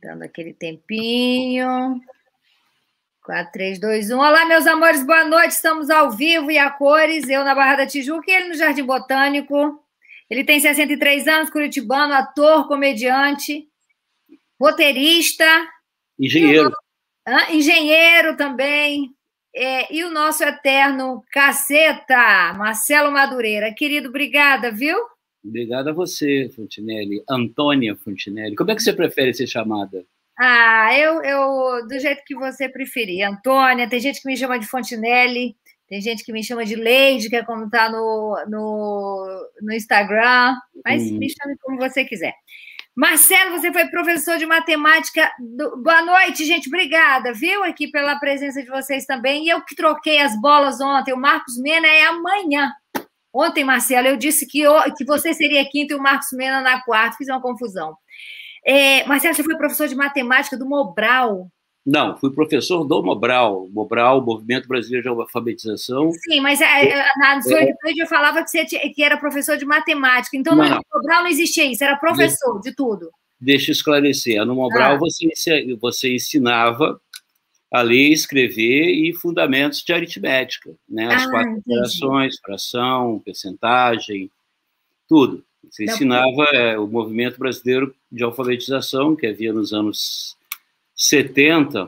Dando aquele tempinho. 4, 3, 2, 1. Olá, meus amores, boa noite. Estamos ao vivo e a cores. Eu na Barra da Tijuca e ele no Jardim Botânico. Ele tem 63 anos, curitibano, ator, comediante, roteirista. Engenheiro. Engenheiro também. E o nosso eterno caceta, Marcelo Madureira. Querido, obrigada, viu? Obrigado a você, Fontinelli. Antônia Fontinelli. Como é que você prefere ser chamada? Eu do jeito que você preferir. Antônia, tem gente que me chama de Fontinelli, tem gente que me chama de Leide, que é como está no Instagram, mas me chame como você quiser. Marcelo, você foi professor de matemática. Boa noite, gente, obrigada, viu, aqui pela presença de vocês também. E eu que troquei as bolas ontem, o Marcos Mena é amanhã. Ontem, Marcelo, eu disse que você seria quinta e o Marcos Mena na quarta, fiz uma confusão. Marcelo, você foi professor de matemática do Mobral? Não, fui professor do Mobral. Mobral, Movimento Brasileiro de Alfabetização. Sim, mas na sua Wikipedia eu falava que era professor de matemática. Então, no Mobral não existia isso, era professor de tudo. Deixa eu esclarecer. No Mobral, você ensinava a ler, escrever e fundamentos de aritmética, né? As 4 operações, fração, percentagem, tudo. Você ensinava o Movimento Brasileiro de Alfabetização, que havia nos anos 70.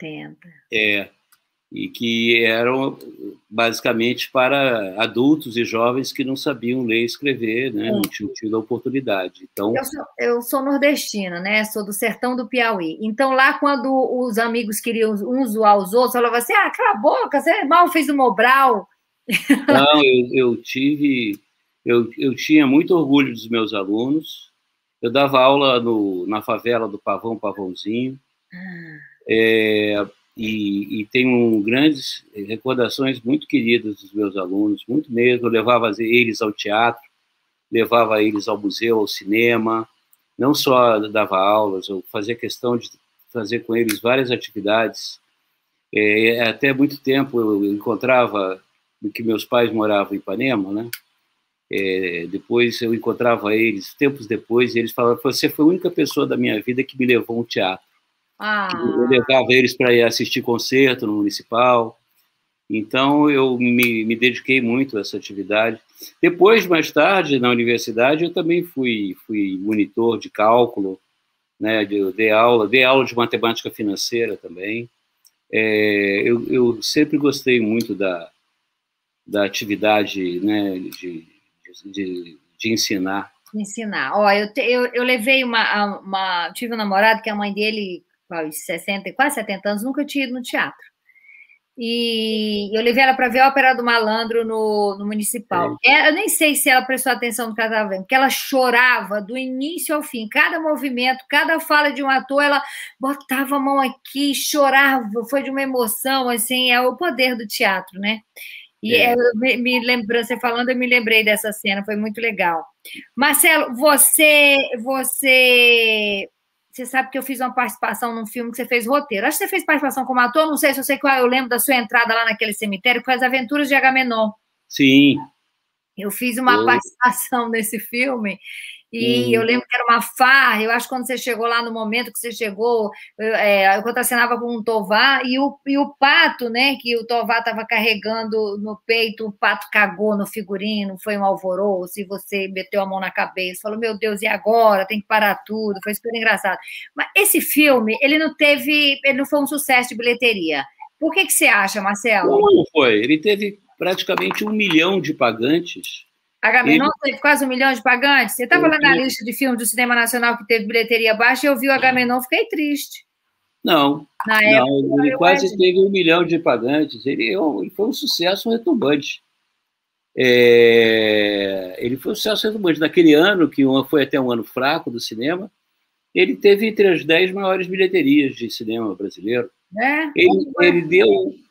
E que eram basicamente para adultos e jovens que não sabiam ler e escrever, né? Não tinham tido a oportunidade. Então, eu sou nordestina, né? Sou do sertão do Piauí. Então, lá, quando os amigos queriam uns zoar os outros, falavam assim, cala a boca, você mal fez o Mobral. Não, eu tinha muito orgulho dos meus alunos. Eu dava aula na favela do Pavãozinho. E tenho grandes recordações muito queridas dos meus alunos, muito mesmo. Eu levava eles ao teatro, levava eles ao museu, ao cinema, não só dava aulas, eu fazia questão de fazer com eles várias atividades. Até muito tempo eu encontrava, que meus pais moravam em Ipanema, né? Depois eu encontrava eles, tempos depois, e eles falavam, você foi a única pessoa da minha vida que me levou ao teatro. Eu levava eles para ir assistir concerto no Municipal. Então, eu me dediquei muito a essa atividade. Depois, mais tarde, na universidade, eu também fui monitor de cálculo, né? Dei aula de matemática financeira também. Eu sempre gostei muito da atividade, né, de ensinar. Eu levei tive um namorado que a mãe dele, quase 70 anos, nunca tinha ido no teatro. E eu levei ela para ver a Ópera do Malandro no Municipal. Eu nem sei se ela prestou atenção no que ela estava vendo, porque ela chorava do início ao fim. Cada movimento, cada fala de um ator, ela botava a mão aqui, chorava, foi de uma emoção, assim, é o poder do teatro, né? E você falando, eu me lembrei dessa cena, foi muito legal. Marcelo, você sabe que eu fiz uma participação num filme que você fez roteiro. Acho que você fez participação como ator, não sei se eu sei qual, eu lembro da sua entrada lá naquele cemitério, que foi As Aventuras de Agamenon. Sim. Eu fiz uma participação nesse filme, e eu lembro que era uma farra. Eu acho que quando você chegou lá, no momento que você chegou, eu contracenava com um Tovar, e o pato, né, que o Tovar estava carregando no peito, o pato cagou no figurino, foi um alvoroço, e você meteu a mão na cabeça, falou, meu Deus, e agora? Tem que parar tudo, foi super engraçado. Mas esse filme, ele não foi um sucesso de bilheteria. Por que você acha, Marcelo? Não foi, ele teve praticamente 1 milhão de pagantes. Agamenon teve quase 1 milhão de pagantes? Você estava lá na lista de filmes do Cinema Nacional que teve bilheteria baixa, e eu vi o Agamenon, fiquei triste. Não, ele quase teve 1 milhão de pagantes. Ele foi um sucesso retumbante. Ele foi um sucesso retumbante. Naquele ano, que foi até um ano fraco do cinema, ele teve entre as 10 maiores bilheterias de cinema brasileiro. Ele deu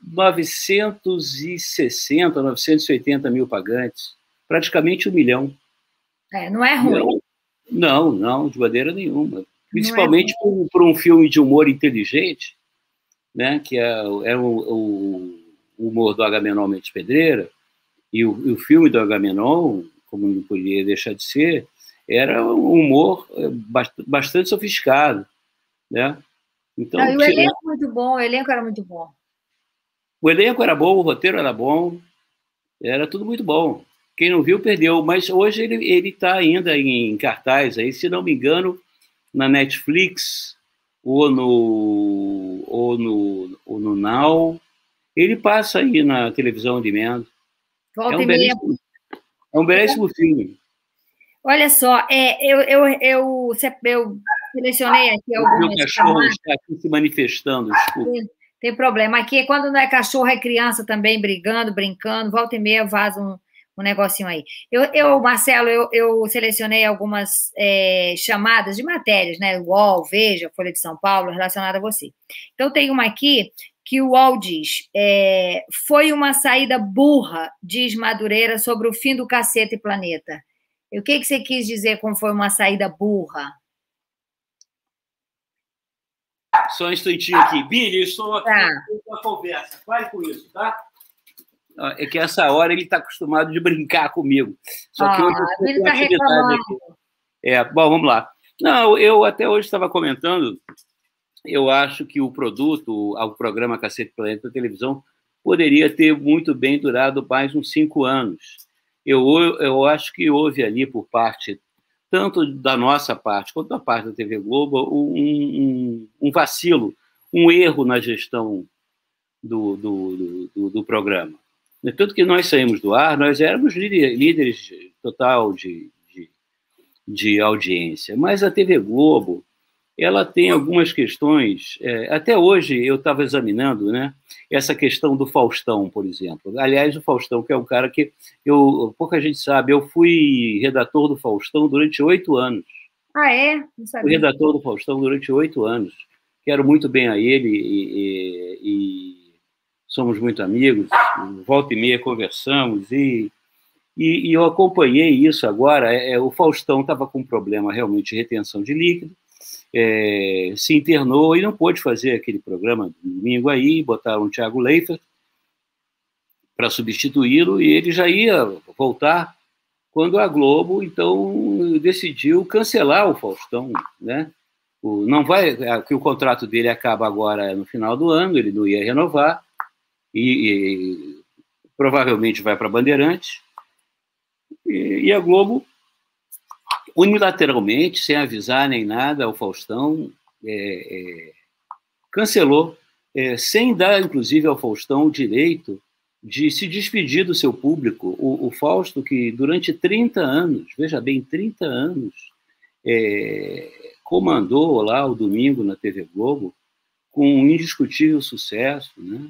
960, 980 mil pagantes. Praticamente 1 milhão. Não é ruim. Não, de maneira nenhuma. Principalmente por um filme de humor inteligente, né, que é o humor do Agamenon Mendes Pedreira, e o filme do Agamenon, como não podia deixar de ser, era um humor bastante sofisticado, né? Então, não, e o elenco muito bom, o elenco era muito bom. O elenco era bom, o roteiro era bom, era tudo muito bom. Quem não viu, perdeu. Mas hoje ele está ainda em cartaz, aí, se não me engano, na Netflix ou no Now. Ele passa aí na televisão de demand. Volta e meia. É um belíssimo filme. Olha só, eu selecionei aqui algumas. O cachorro está aqui se manifestando, desculpa. Tem problema. Aqui, quando não é cachorro, é criança também brigando, brincando. Volta e meia vaza um negocinho aí. Marcelo, eu selecionei algumas chamadas de matérias, né? UOL, Veja, Folha de São Paulo, relacionada a você. Então, tem uma aqui que o UOL diz: foi uma saída burra, diz Madureira, sobre o fim do Cacete Planeta. E o que você quis dizer com foi uma saída burra? Só um instantinho aqui. Billy, estou aqui na conversa. Pare com isso, tá? É que essa hora ele está acostumado de brincar comigo. Só que hoje ele está reclamando. Bom, vamos lá. Não, eu até hoje estava comentando, eu acho que o programa Cacete Planeta da televisão, poderia ter muito bem durado mais uns 5 anos. Eu acho que houve ali, por parte, tanto da nossa parte quanto da parte da TV Globo, um vacilo, um erro na gestão do programa. Tanto que nós saímos do ar, nós éramos líderes total de audiência. Mas a TV Globo, ela tem algumas questões. Até hoje eu estava examinando, né, essa questão do Faustão, por exemplo. Aliás, o Faustão, que é um cara que pouca gente sabe, eu fui redator do Faustão durante 8 anos. Ah, é? Não sabia. Fui redator do Faustão durante 8 anos. Quero muito bem a ele e somos muito amigos. Volta e meia conversamos e eu acompanhei isso agora. O Faustão estava com um problema realmente de retenção de líquido. Se internou e não pôde fazer aquele programa domingo aí, botaram o Thiago Leifert para substituí-lo e ele já ia voltar quando a Globo, então, decidiu cancelar o Faustão, né? Que o contrato dele acaba agora no final do ano, ele não ia renovar e provavelmente vai para a Bandeirantes e a Globo unilateralmente, sem avisar nem nada ao Faustão, cancelou, sem dar, inclusive, ao Faustão o direito de se despedir do seu público. O Fausto, que durante 30 anos, veja bem, 30 anos, comandou lá o domingo na TV Globo, com um indiscutível sucesso, né?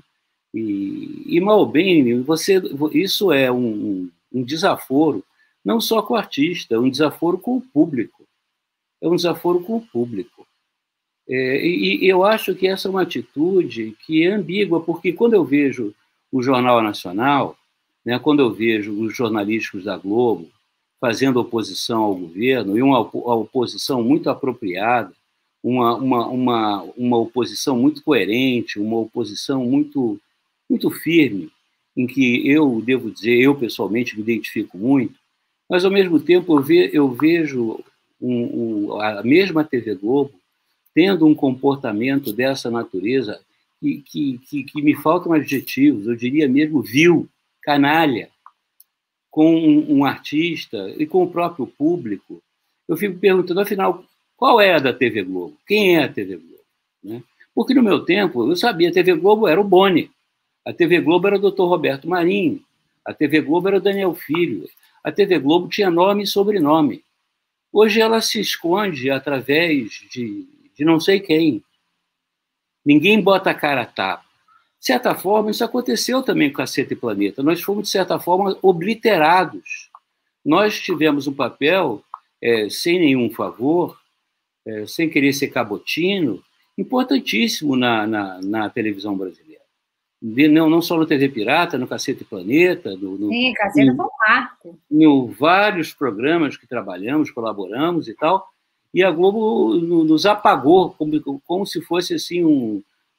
E mal bem, isso é um desaforo, não só com o artista, é um desaforo com o público. É um desaforo com o público. E eu acho que essa é uma atitude que é ambígua, porque quando eu vejo o Jornal Nacional, né, quando eu vejo os jornalísticos da Globo fazendo oposição ao governo, e uma oposição muito apropriada, uma oposição muito coerente, uma oposição muito, muito firme, em que eu devo dizer, eu pessoalmente me identifico muito, mas, ao mesmo tempo, eu vejo a mesma TV Globo tendo um comportamento dessa natureza que me faltam adjetivos, eu diria mesmo vil, canalha, com um artista e com o próprio público. Eu fico perguntando, afinal, qual é a da TV Globo? Quem é a TV Globo? Né? Porque, no meu tempo, eu sabia, a TV Globo era o Boni, a TV Globo era o Dr. Roberto Marinho, a TV Globo era o Daniel Filho, a TV Globo tinha nome e sobrenome. Hoje ela se esconde através de não sei quem. Ninguém bota a cara a tapa. De certa forma, isso aconteceu também com Cacete Planeta. Nós fomos, de certa forma, obliterados. Nós tivemos um papel, sem nenhum favor, sem querer ser cabotino, importantíssimo na televisão brasileira. Não só no TV Pirata, no Cacete Planeta. Sim, Cacete foi um marco. Em vários programas que trabalhamos, colaboramos e tal, e a Globo nos apagou, como se fosse assim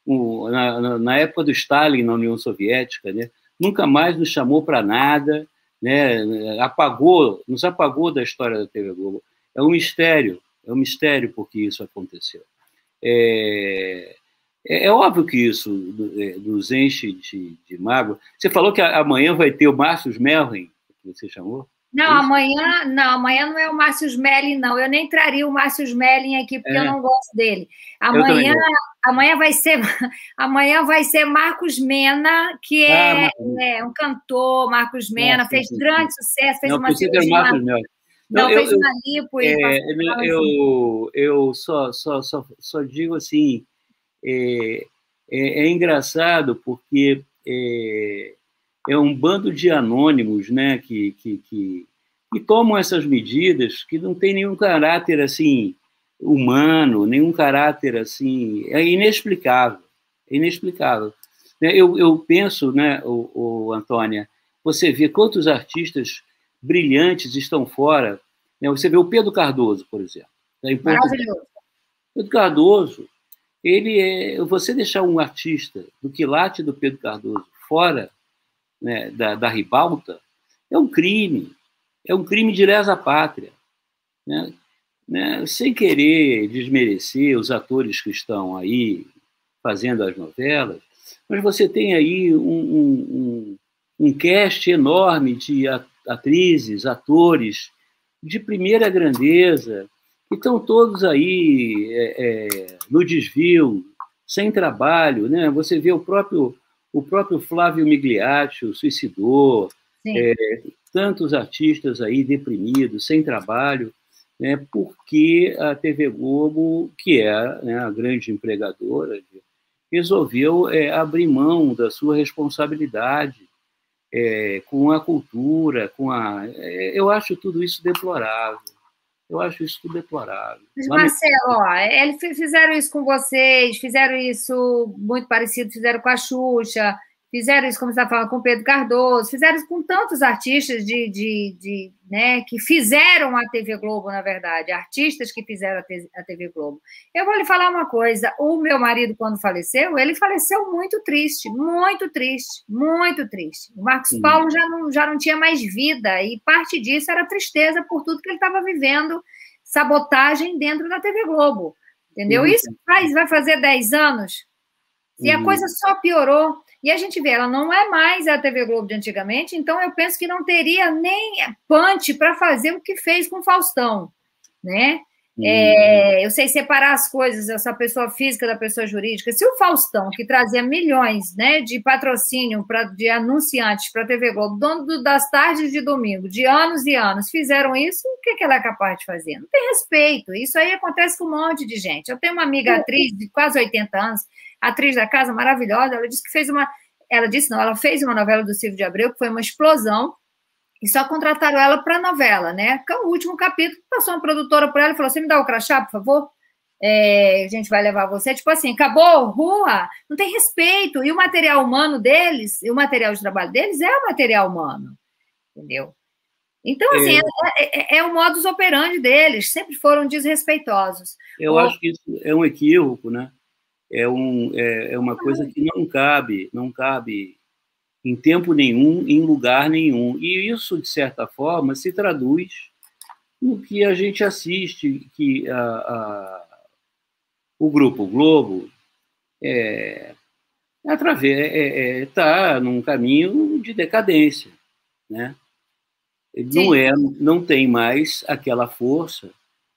na época do Stalin, na União Soviética, né? Nunca mais nos chamou para nada, né? Nos apagou da história da TV Globo. É um mistério porque isso aconteceu. É óbvio que isso nos enche de mágoa. Você falou que amanhã vai ter o Márcio Smelling, que você chamou? Não, amanhã não é o Márcio Smelling, não. Eu nem traria o Márcio Smelling aqui, porque eu não gosto dele. Amanhã vai ser Marcos Mena, que é um cantor. Marcos Mena fez grande sucesso, fez uma cirurgia. Não, fez uma lipo e eu só digo assim, é engraçado porque é um bando de anônimos, né, que tomam essas medidas que não tem nenhum caráter assim humano, nenhum caráter assim, é inexplicável, Eu penso, né, Antônia, você vê quantos artistas brilhantes estão fora, né? Você vê o Pedro Cardoso, por exemplo. Maravilhoso. Pedro Cardoso, você deixar um artista do quilate do Pedro Cardoso fora, né, da ribalta, é um crime de lesa pátria, né? Sem querer desmerecer os atores que estão aí fazendo as novelas, mas você tem aí um cast enorme de atrizes, atores de primeira grandeza, que estão todos aí no desvio, sem trabalho, né? Você vê o próprio Flávio Migliaccio suicidou, tantos artistas aí deprimidos, sem trabalho, né? Porque a TV Globo, que é, né, a grande empregadora, resolveu abrir mão da sua responsabilidade com a cultura, eu acho tudo isso deplorável. Mas, Marcelo, eles fizeram isso com vocês, fizeram isso muito parecido, fizeram com a Xuxa, fizeram isso, como você está falando, com o Pedro Cardoso, fizeram isso com tantos artistas né, que fizeram a TV Globo, na verdade, artistas que fizeram a TV Globo. Eu vou lhe falar uma coisa, o meu marido, quando faleceu, ele faleceu muito triste, muito triste, muito triste. O Marcos Paulo já não tinha mais vida, e parte disso era tristeza por tudo que ele estava vivendo, sabotagem dentro da TV Globo, entendeu? Isso vai fazer 10 anos, e a coisa só piorou. E a gente vê, ela não é mais a TV Globo de antigamente, então eu penso que não teria nem punch para fazer o que fez com o Faustão, né? Eu sei separar as coisas, essa pessoa física da pessoa jurídica. Se o Faustão, que trazia milhões, né, de patrocínio de anunciantes para a TV Globo, dono das tardes de domingo, de anos e anos, fizeram isso, o que ela é capaz de fazer? Não tem respeito. Isso aí acontece com um monte de gente. Eu tenho uma amiga atriz de quase 80 anos, atriz da casa, maravilhosa, ela disse que ela fez uma novela do Silvio de Abreu, que foi uma explosão, e só contrataram ela para a novela, né? O último capítulo, passou uma produtora por ela e falou, você me dá o crachá, por favor? A gente vai levar você. Tipo assim, acabou, rua, não tem respeito. E o material humano deles, e o material de trabalho deles é o material humano, entendeu? Então, assim, é o modus operandi deles, sempre foram desrespeitosos. Eu acho que isso é um equívoco, né? É uma coisa que não cabe em tempo nenhum, em lugar nenhum. E isso, de certa forma, se traduz no que a gente assiste, que o Grupo Globo está num caminho de decadência, né? Não tem mais aquela força,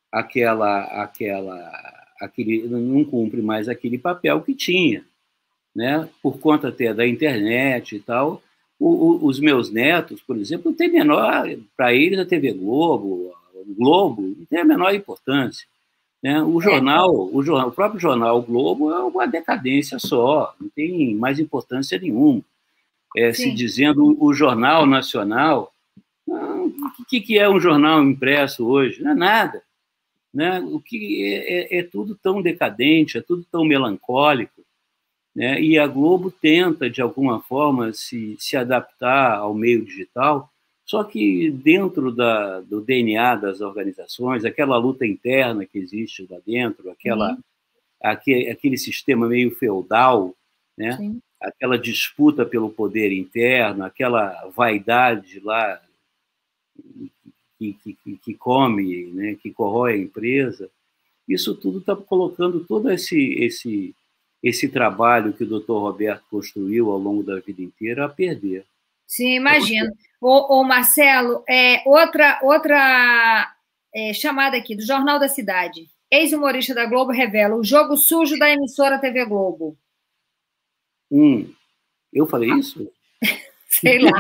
não cumpre mais aquele papel que tinha, né? Por conta até da internet e tal. Os meus netos, por exemplo, não tem para eles a TV Globo, o Globo, não tem a menor importância, né? O próprio jornal Globo é uma decadência só, não tem mais importância nenhuma. Se dizendo o Jornal Nacional, o que é um jornal impresso hoje? Não é nada. Né? O que é tudo tão decadente, é tudo tão melancólico, né? E a Globo tenta, de alguma forma, se adaptar ao meio digital, só que dentro do DNA das organizações, aquela luta interna que existe lá dentro, aquele sistema meio feudal, né? Aquela disputa pelo poder interno, aquela vaidade lá que come, né, que corrói a empresa, isso tudo está colocando todo esse trabalho que o doutor Roberto construiu ao longo da vida inteira a perder. Sim, imagino. Ô, Marcelo, outra chamada aqui, do Jornal da Cidade. Ex-humorista da Globo revela o jogo sujo da emissora TV Globo. Eu falei isso? Sei lá.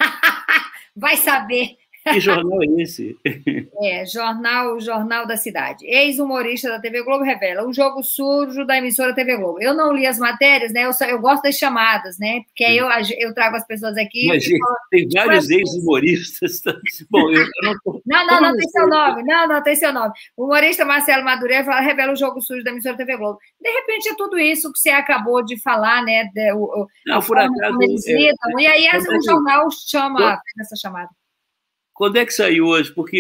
Vai saber. Que jornal é esse? Jornal da Cidade. Ex-humorista da TV Globo revela o jogo sujo da emissora TV Globo. Eu não li as matérias, né? Eu gosto das chamadas, né? Porque aí eu trago as pessoas aqui. Mas tem vários ex-humoristas. Bom, eu não tô... Não, tem seu nome. Não, tem seu nome. O humorista Marcelo Madureira revela o jogo sujo da emissora TV Globo. De repente é tudo isso que você acabou de falar, né? Não, por acaso. E aí o jornal chama essa chamada. Quando é que saiu hoje? Porque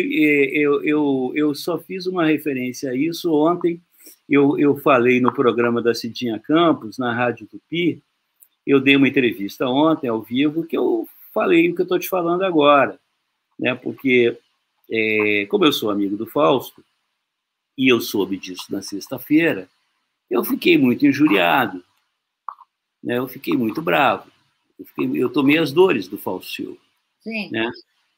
eu só fiz uma referência a isso ontem. Eu falei no programa da Cidinha Campos, na Rádio Tupi. Eu dei uma entrevista ontem, ao vivo, que eu falei o que eu estou te falando agora. Né? Porque, como eu sou amigo do Fausto, e eu soube disso na sexta-feira, eu fiquei muito injuriado. Né? Eu fiquei muito bravo. Eu tomei as dores do Fausto Silva. Sim. Né?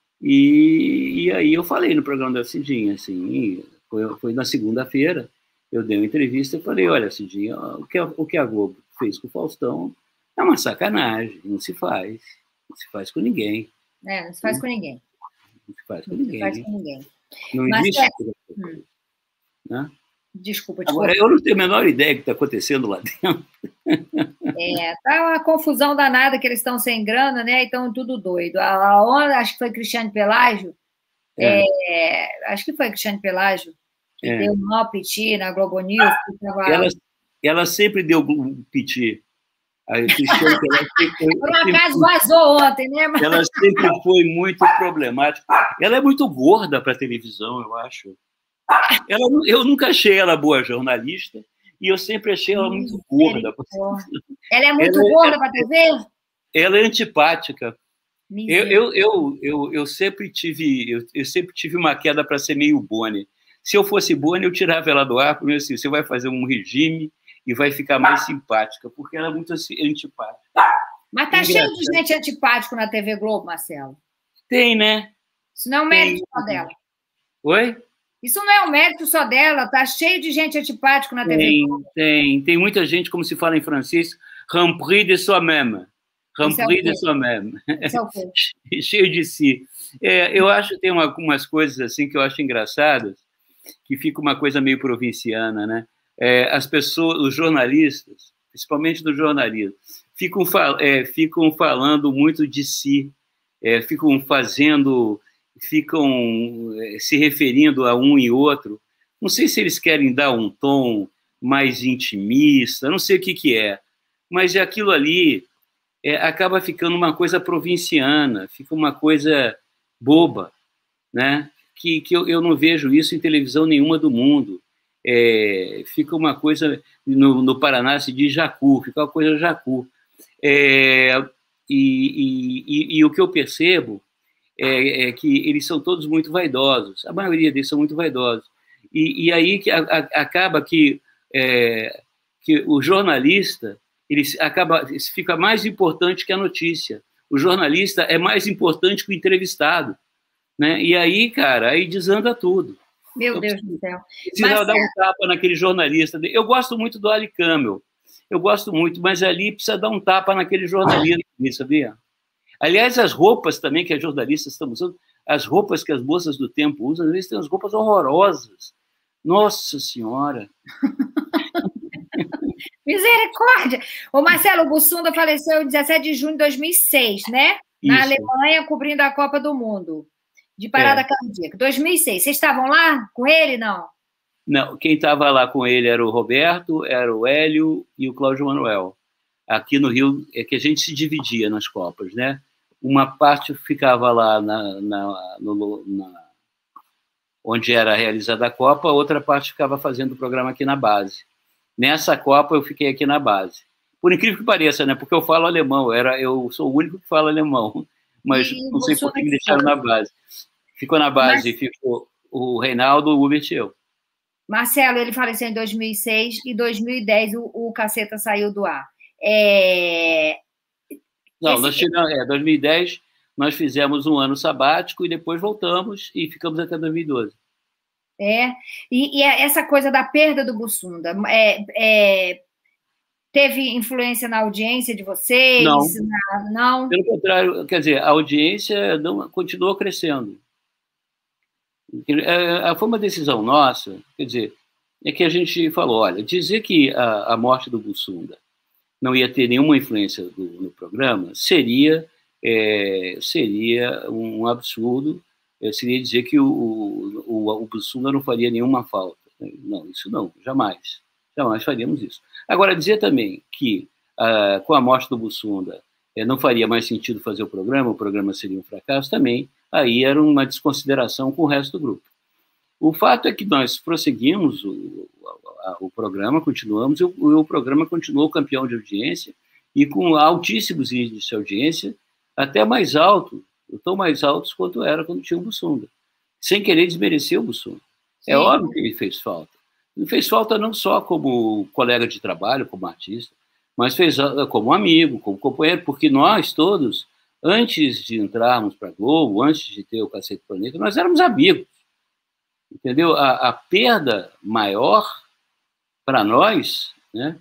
E aí eu falei no programa da Cidinha, assim, foi na segunda-feira, eu dei uma entrevista e falei, olha, Cidinha, o que a Globo fez com o Faustão é uma sacanagem, não se faz com ninguém. Não se faz com ninguém. Não se faz com ninguém. Não Mas existe. Né? Desculpa. Agora, eu não tenho a menor ideia do que está acontecendo lá dentro. Tá uma confusão danada que eles estão sem grana, né? E estão tudo doido. Acho que foi Cristiane Pelágio. Acho que foi Cristiane Pelágio que deu um piti na Globo News. Ela sempre deu um piti. A Cristiane Pelágio por um acaso vazou ontem, né? Ela sempre foi muito problemática. Ela é muito gorda para televisão, eu acho. Eu nunca achei ela boa jornalista. E eu sempre achei ela muito gorda. Ela é muito gorda para a TV? Ela é antipática. Eu sempre tive uma queda para ser meio Boni. Se eu fosse Boni, eu tirava ela do ar, porque assim, você vai fazer um regime e vai ficar mais simpática, porque ela é muito antipática. Mas tá cheio de gente antipática na TV Globo, Marcelo. Tem, né? Isso não é um mérito só dela. Oi? Isso não é um mérito só dela, tá cheio de gente antipática na TV. Tem muita gente, como se fala em francês, rempli de soi-même. Rempli de soi-même. Cheio de si. Eu acho que tem algumas coisas assim que eu acho engraçadas, que fica uma coisa meio provinciana, né? As pessoas, os jornalistas, principalmente do jornalismo, ficam falando muito de si, ficam se referindo a um e outro. Não sei se eles querem dar um tom mais intimista, não sei o que é, mas aquilo ali acaba ficando uma coisa provinciana, fica uma coisa boba, né? Que eu não vejo isso em televisão nenhuma do mundo. Fica uma coisa, no Paraná se diz jacu, fica uma coisa jacu. E o que eu percebo é que eles são todos muito vaidosos, a maioria deles são muito vaidosos. E aí que acaba que o jornalista fica mais importante que a notícia. O jornalista é mais importante que o entrevistado. Né? E aí, cara, aí desanda tudo. Meu Deus do céu. Precisa dar um tapa naquele jornalista. Eu gosto muito do Ali Camel, eu gosto muito, mas ali precisa dar um tapa naquele jornalista, sabia? Aliás, as roupas também que as jornalistas estão usando, as roupas que as moças do tempo usam, às vezes tem umas roupas horrorosas. Nossa Senhora! Misericórdia! O Marcelo Bussunda faleceu em 17 de junho de 2006, né? Na Alemanha, cobrindo a Copa do Mundo, de parada cardíaca. 2006. Vocês estavam lá com ele, não? Não, quem estava lá com ele era o Roberto, era o Hélio e o Cláudio Manuel. Aqui no Rio, é que a gente se dividia nas Copas, né? Uma parte ficava lá onde era realizada a Copa, outra parte ficava fazendo o programa aqui na base. Nessa Copa, eu fiquei aqui na base. Por incrível que pareça, né? Porque eu falo alemão, eu sou o único que fala alemão, mas não sei por que me deixaram na base. Ficou na base, ficou o Reinaldo, o Hubert e eu. Marcelo, ele faleceu em 2006 e 2010 o Caceta saiu do ar. Não, nós tiramos, 2010 nós fizemos um ano sabático e depois voltamos e ficamos até 2012. E essa coisa da perda do Bussunda, teve influência na audiência de vocês? Não. Não? Pelo contrário, quer dizer, a audiência continuou crescendo. Foi uma decisão nossa, quer dizer, é que a gente falou, olha, dizer que a morte do Bussunda não ia ter nenhuma influência no programa seria um absurdo, seria dizer que o Bussunda não faria nenhuma falta. Não, isso não, jamais. Jamais faríamos isso. Agora, dizer também que com a morte do Bussunda não faria mais sentido fazer o programa seria um fracasso também, aí era uma desconsideração com o resto do grupo. O fato é que nós prosseguimos o programa, continuamos, e o programa continuou campeão de audiência e com altíssimos índices de audiência, até mais alto, tão mais altos quanto era quando tinha o Bussunda, sem querer desmerecer o Bussunda. Sim. É óbvio que ele fez falta. Ele fez falta não só como colega de trabalho, como artista, mas fez como amigo, como companheiro, porque nós todos, antes de entrarmos para a Globo, antes de ter o Cacete Planeta, nós éramos amigos. Entendeu? A perda maior para nós, né,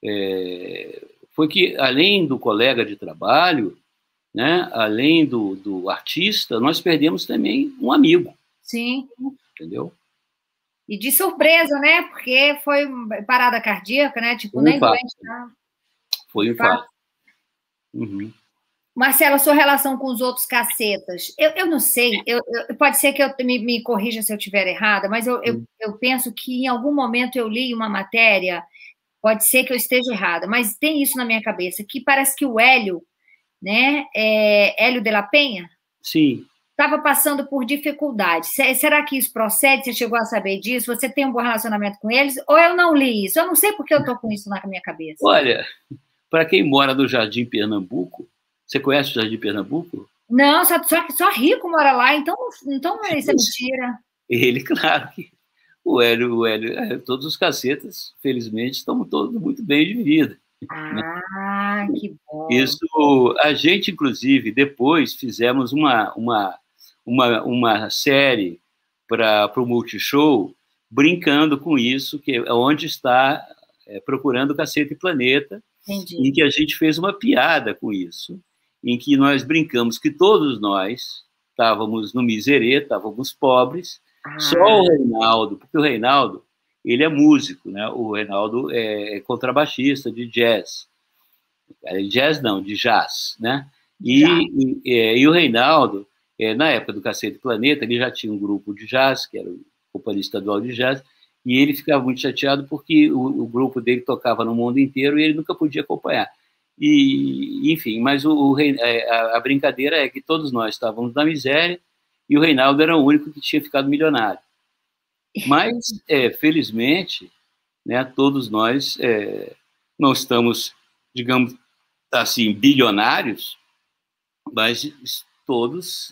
foi que, além do colega de trabalho, né, além do artista, nós perdemos também um amigo. Sim. Entendeu? E de surpresa, né? Porque foi parada cardíaca, né? Tipo, nem doente. Foi um infarto. Uhum. Marcelo, a sua relação com os outros cacetas, eu não sei, pode ser que eu me corrija se eu estiver errada, mas eu penso que em algum momento eu li uma matéria, pode ser que eu esteja errada, mas tem isso na minha cabeça, que parece que o Hélio, né, Hélio de la Penha, sim, estava passando por dificuldades. Será que isso procede? Você chegou a saber disso? Você tem um bom relacionamento com eles? Ou eu não li isso? Eu não sei porque eu estou com isso na minha cabeça. Olha, para quem mora no Jardim Pernambuco, você conhece o Jardim Pernambuco? Não, só rico mora lá, então isso é mentira. Ele, claro que o Hélio, todos os cacetas, felizmente, estão todos muito bem de vida. Ah, né? Que bom. Isso, a gente, inclusive, depois fizemos uma série para o Multishow, brincando com isso, que é onde está Procurando Cacete Planeta, entendi, em que a gente fez uma piada com isso, em que nós brincamos que todos nós estávamos no miserê, estávamos pobres, só o Reinaldo, porque o Reinaldo, ele é músico, né? O Reinaldo é contrabaixista de jazz. Jazz não, de jazz, né? E o Reinaldo, na época do Cacete Planeta, ele já tinha um grupo de jazz, que era o Companhia Estadual de Jazz, e ele ficava muito chateado porque o grupo dele tocava no mundo inteiro e ele nunca podia acompanhar. E, enfim, mas a brincadeira é que todos nós estávamos na miséria e o Reinaldo era o único que tinha ficado milionário. Mas, felizmente, né, todos nós não estamos, digamos assim, bilionários, mas todos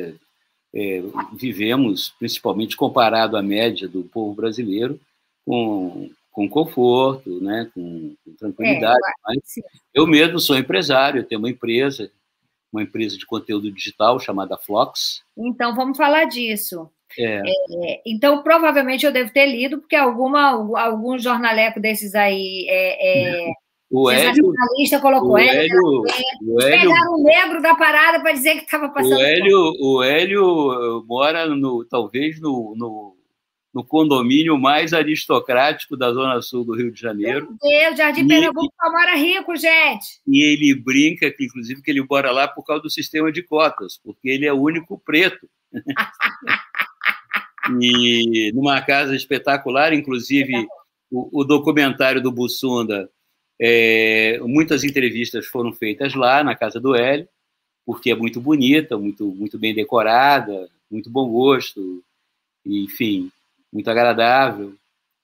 vivemos, principalmente comparado à média do povo brasileiro, com conforto, né, com tranquilidade. Mas eu mesmo sou empresário, eu tenho uma empresa de conteúdo digital chamada Flox. Então, vamos falar disso. Então, provavelmente eu devo ter lido, porque algum jornaleco desses aí o Hélio colocou pegaram o negro da parada para dizer que estava passando. O Hélio mora talvez no condomínio mais aristocrático da Zona Sul do Rio de Janeiro. Meu Deus, Jardim Pernambuco só mora rico, gente. E ele brinca, que, inclusive, que ele mora lá por causa do sistema de cotas, porque ele é o único preto. E numa casa espetacular, inclusive o documentário do Bussunda, muitas entrevistas foram feitas lá na casa do Hélio, porque é muito bonita, muito bem decorada, muito bom gosto, enfim, muito agradável.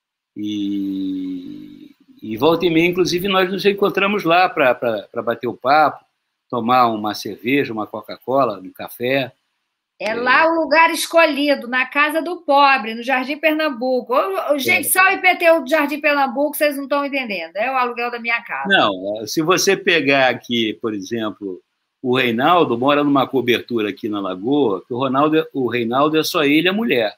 E volta e meia, inclusive, nós nos encontramos lá para bater o papo, tomar uma cerveja, uma Coca-Cola, um café. É lá o lugar escolhido, na casa do pobre, no Jardim Pernambuco. Gente, só o IPTU do Jardim Pernambuco, vocês não estão entendendo. É o aluguel da minha casa. Não, se você pegar aqui, por exemplo, o Reinaldo mora numa cobertura aqui na Lagoa, que o Reinaldo é só ele e a mulher.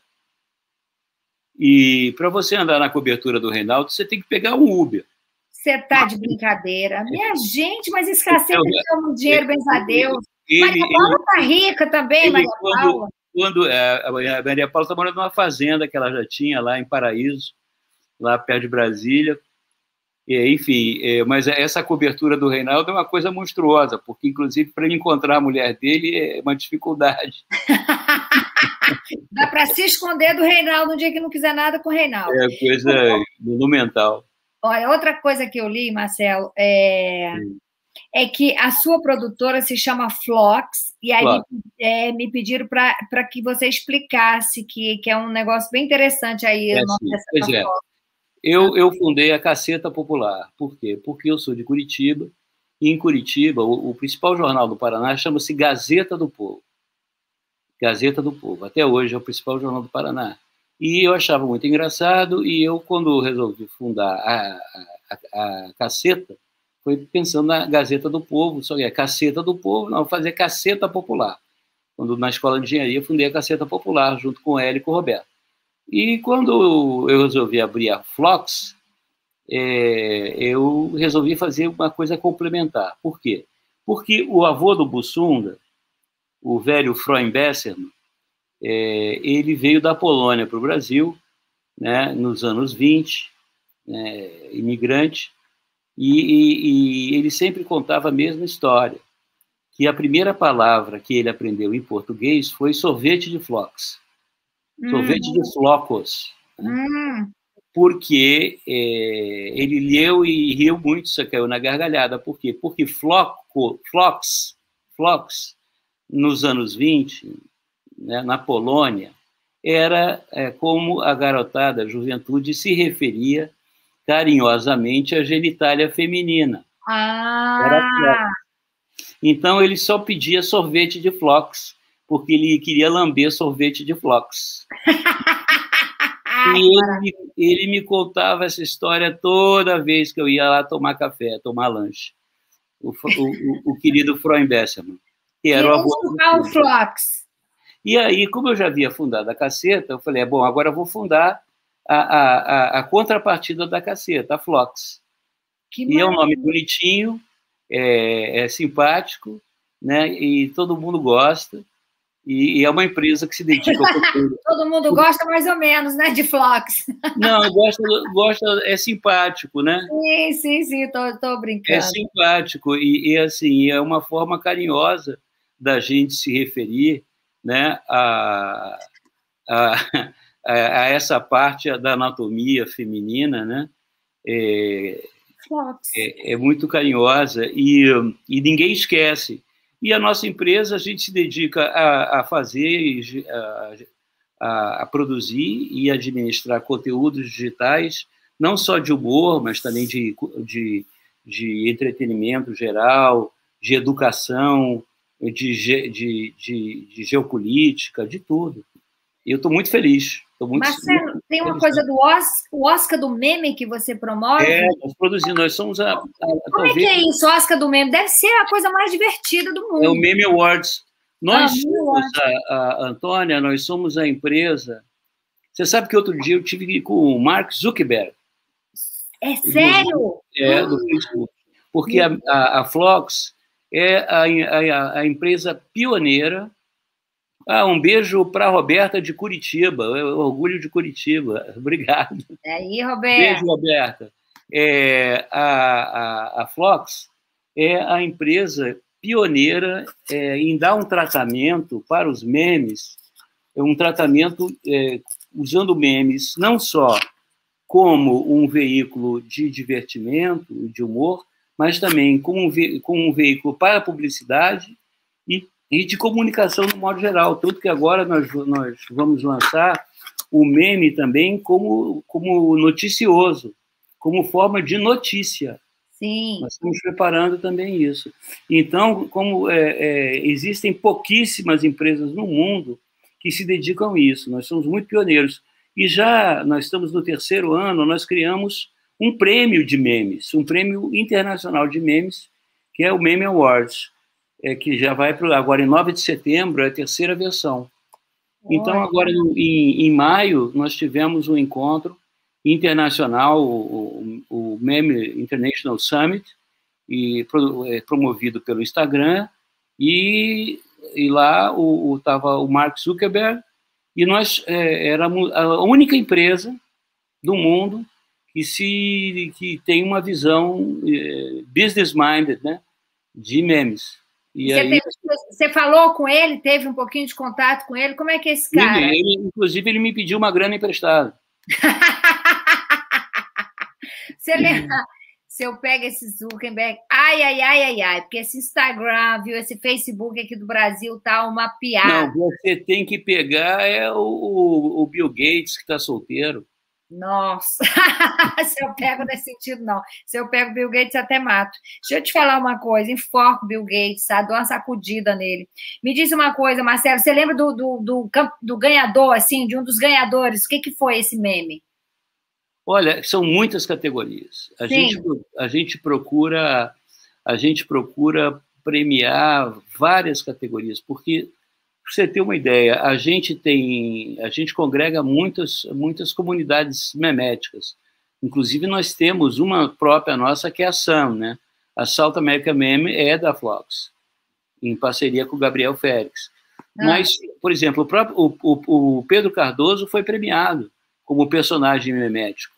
E para você andar na cobertura do Reinaldo, você tem que pegar um Uber. Você tá de brincadeira. Minha gente, mas esse cacete ganha muito dinheiro, bem a Deus. Maria Paula tá rica também, Maria Paula. A Maria Paula está morando numa fazenda que ela já tinha lá em Paraíso, lá perto de Brasília. Enfim, mas essa cobertura do Reinaldo é uma coisa monstruosa, porque, inclusive, para ele encontrar a mulher dele é uma dificuldade. Dá para se esconder do Reinaldo no dia que não quiser nada com o Reinaldo. É coisa monumental. Olha, outra coisa que eu li, Marcelo, é que a sua produtora se chama Flox, e aí me pediram para que você explicasse, que é um negócio bem interessante aí. Pois é. Eu fundei a Caceta Popular. Por quê? Porque eu sou de Curitiba, e em Curitiba o principal jornal do Paraná chama-se Gazeta do Povo. Gazeta do Povo. Até hoje é o principal jornal do Paraná. E eu achava muito engraçado, e eu, quando resolvi fundar a Caceta, foi pensando na Gazeta do Povo, só que é Caceta do Povo, não, fazer Caceta Popular. Quando na Escola de Engenharia, fundei a Caceta Popular, junto com o Hélio e com o Roberto. E quando eu resolvi abrir a Flox, eu resolvi fazer uma coisa complementar. Por quê? Porque o avô do Bussunda, o velho Freund Besserman, ele veio da Polônia para o Brasil, né, nos anos 20, imigrante, e ele sempre contava a mesma história, que a primeira palavra que ele aprendeu em português foi sorvete de flocos, sorvete de flocos, né? Porque ele leu e riu muito, só caiu na gargalhada. Por quê? Porque flocos, nos anos 20, né, na Polônia, era como a garotada, a juventude, se referia carinhosamente à genitália feminina. Então, ele só pedia sorvete de flocos, porque ele queria lamber sorvete de flocos. E ele me contava essa história toda vez que eu ia lá tomar café, tomar lanche. O querido Freund Besserman, que era o avô do Flox. E aí, como eu já havia fundado a Caceta, eu falei, bom, agora eu vou fundar a contrapartida da Caceta, a Flox. E é um nome bonitinho, é simpático, né? E todo mundo gosta. E é uma empresa que se dedica ao futuro. Todo mundo gosta mais ou menos, né, de Flox. Não, gosta, é simpático, né? Sim, tô brincando. É simpático e assim, é uma forma carinhosa da gente se referir, né, a essa parte da anatomia feminina, né? É muito carinhosa e ninguém esquece. E a nossa empresa, a gente se dedica a fazer, a produzir e administrar conteúdos digitais, não só de humor, mas também de entretenimento geral, de educação, de geopolítica, de tudo. E eu estou muito feliz. Marcelo, tem uma coisa do Oscar do Meme que você promove? Nós produzimos, nós somos Como é que é isso, Oscar do Meme? Deve ser a coisa mais divertida do mundo. É o Meme Awards. Nós somos, Antônia, nós somos a empresa... Você sabe que outro dia eu tive com o Mark Zuckerberg. É sério? Do Facebook. Porque a Flox é a empresa pioneira. Um beijo para a Roberta de Curitiba, orgulho de Curitiba. Obrigado. Aí, Roberta. Beijo, Roberta. A Flox é a empresa pioneira em dar um tratamento para os memes, um tratamento usando memes não só como um veículo de divertimento, de humor, mas também como um veículo para a publicidade e de comunicação no modo geral. Tanto que agora nós vamos lançar o meme também como noticioso, como forma de notícia. Sim. Nós estamos preparando também isso. Então, como existem pouquíssimas empresas no mundo que se dedicam a isso, nós somos muito pioneiros. E já nós estamos no 3º ano, nós criamos um prêmio de memes, um prêmio internacional de memes, que é o Meme Awards, que já vai para agora em 9 de setembro, é a 3ª versão. Então, agora em maio, nós tivemos um encontro internacional, o Meme International Summit, promovido pelo Instagram, e lá estava o Mark Zuckerberg, e nós éramos a única empresa do mundo que tem uma visão business-minded, né, de memes. E você falou com ele, teve um pouquinho de contato com ele? Como é que é esse cara? Inclusive, ele me pediu uma grana emprestada. Você lembra? Se eu pego esse Zuckerberg, ai, porque esse Instagram, viu, esse Facebook aqui do Brasil tá uma piada. Não, você tem que pegar o Bill Gates, que está solteiro. Nossa, se eu pego nesse sentido, não. Se eu pego Bill Gates, até mato. Deixa eu te falar uma coisa, enforco Bill Gates, sabe? Dou uma sacudida nele. Me diz uma coisa, Marcelo, você lembra do ganhador, assim, de um dos ganhadores? O que foi esse meme? Olha, são muitas categorias. A gente procura premiar várias categorias, porque, para você ter uma ideia, a gente congrega muitas comunidades meméticas. Inclusive, nós temos uma própria nossa, que é a SAM, né? A South America Meme é da Flox, em parceria com o Gabriel Félix. Mas, por exemplo, o Pedro Cardoso foi premiado como personagem memético.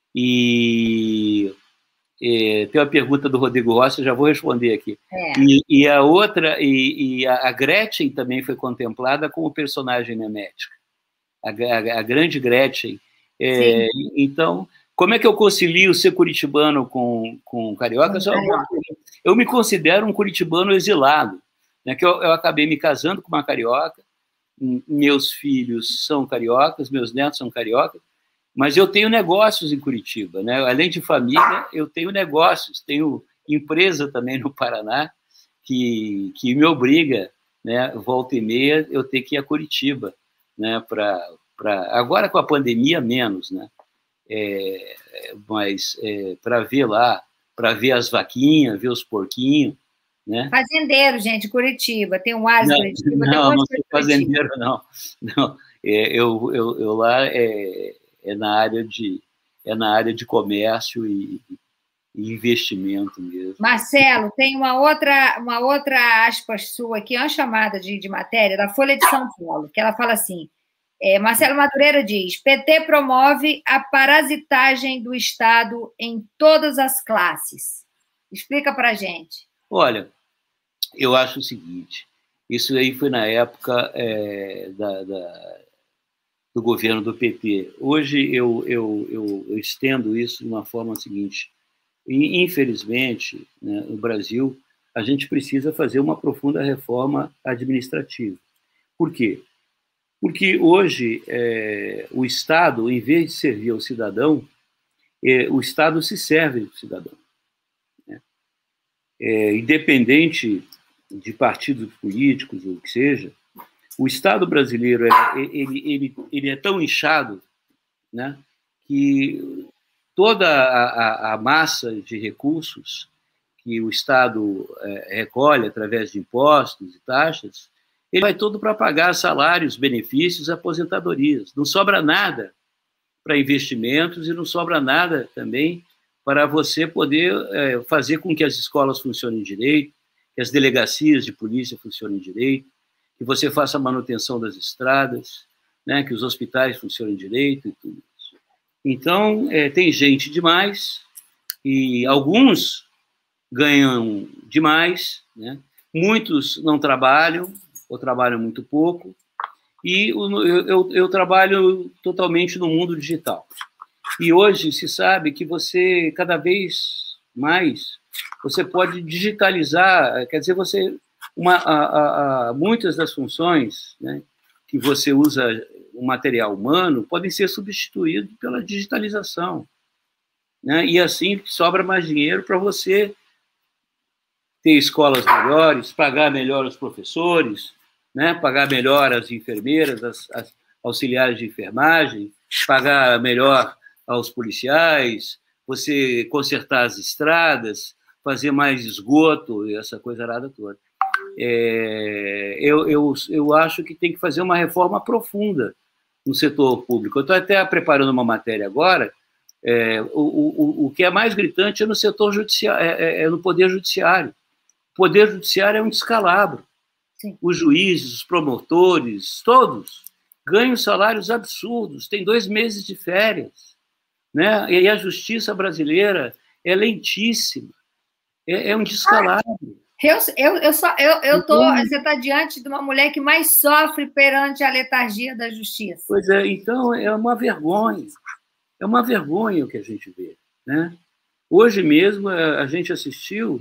E tem uma pergunta do Rodrigo Rossi, eu já vou responder aqui. E a outra, a Gretchen também foi contemplada como personagem memética. A grande Gretchen. Então, como é que eu concilio ser curitibano com carioca? Eu me considero um curitibano exilado, né, que eu acabei me casando com uma carioca, meus filhos são cariocas, meus netos são cariocas, mas eu tenho negócios em Curitiba, né? Além de família, eu tenho negócios, tenho empresa também no Paraná, que me obriga, né, volta e meia, eu ter que ir a Curitiba, né, agora com a pandemia, menos, né? Mas para ver lá, para ver as vaquinhas, ver os porquinhos, né? Fazendeiro, gente, Curitiba, tem um Ares Curitiba. Não sou fazendeiro, não. Eu lá é na área de comércio e investimento mesmo. Marcelo, tem uma outra aspas sua aqui, uma chamada de matéria da Folha de São Paulo, que ela fala assim, Marcelo Madureira diz, PT promove a parasitagem do Estado em todas as classes. Explica para a gente. Olha, eu acho o seguinte, isso aí foi na época do governo do PT. Hoje eu estendo isso de uma forma seguinte, e, infelizmente, né, no Brasil, a gente precisa fazer uma profunda reforma administrativa. Por quê? Porque hoje o Estado, em vez de servir ao cidadão, o Estado se serve do cidadão. Né? Independente de partidos políticos ou o que seja, o Estado brasileiro ele é tão inchado, né, que toda a massa de recursos que o Estado recolhe através de impostos e taxas, ele vai todo para pagar salários, benefícios, aposentadorias. Não sobra nada para investimentos e não sobra nada também para você poder fazer com que as escolas funcionem direito, que as delegacias de polícia funcionem direito, que você faça a manutenção das estradas, né, que os hospitais funcionem direito e tudo isso. Então, tem gente demais, e alguns ganham demais, né? Muitos não trabalham, ou trabalham muito pouco, e eu trabalho totalmente no mundo digital. E hoje se sabe que você, cada vez mais, você pode digitalizar, quer dizer, muitas das funções, né, que você usa o material humano podem ser substituídos pela digitalização. né? E assim sobra mais dinheiro para você ter escolas melhores, pagar melhor os professores, né? Pagar melhor as enfermeiras, as auxiliares de enfermagem, pagar melhor aos policiais, você consertar as estradas, fazer mais esgoto, essa coisa arada toda. Eu acho que tem que fazer uma reforma profunda no setor público. Eu estou até preparando uma matéria agora. O que é mais gritante é no setor judiciário, no poder judiciário. O poder judiciário é um descalabro. Sim. Os juízes, os promotores, todos ganham salários absurdos, têm 2 meses de férias, né? E a justiça brasileira é lentíssima, é um descalabro. Você está diante de uma mulher que mais sofre perante a letargia da justiça. Pois é, então é uma vergonha o que a gente vê, né? Hoje mesmo a gente assistiu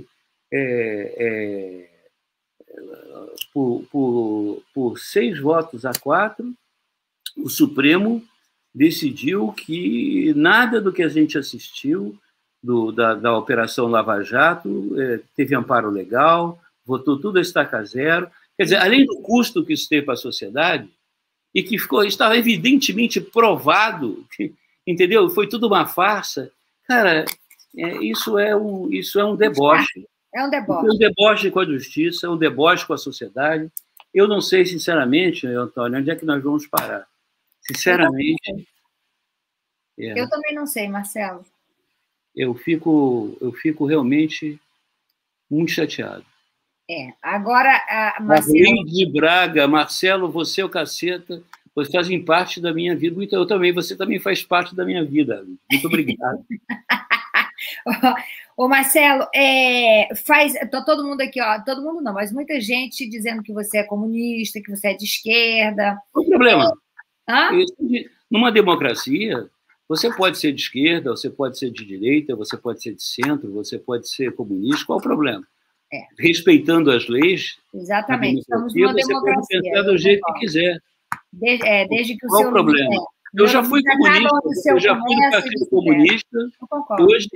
por 6 votos a 4, o Supremo decidiu que nada do que a gente assistiu da Operação Lava Jato teve amparo legal, votou tudo a estaca zero. Quer dizer, além do custo que isso teve para a sociedade, e que estava evidentemente provado, entendeu? Foi tudo uma farsa. Cara, isso é um deboche. É um deboche. É um deboche com a justiça, é um deboche com a sociedade. Eu não sei, sinceramente, Antônio, onde é que nós vamos parar. Sinceramente. Eu também não sei, Marcelo. Eu fico realmente muito chateado. Agora, Marcelo... de Braga, Marcelo, você é o caceta, vocês fazem parte da minha vida, então você também faz parte da minha vida. Muito obrigado. Ô, Marcelo, tá todo mundo aqui, ó, todo mundo não, mas muita gente dizendo que você é comunista, que você é de esquerda. Qual o problema? Hã? Numa democracia, você pode ser de esquerda, você pode ser de direita, você pode ser de centro, você pode ser comunista, qual o problema? Respeitando as leis. Exatamente, estamos numa democracia. Você pode pensar do jeito que quiser. Desde que qual o problema? Eu já fui comunista, eu já fui do Partido Comunista, hoje,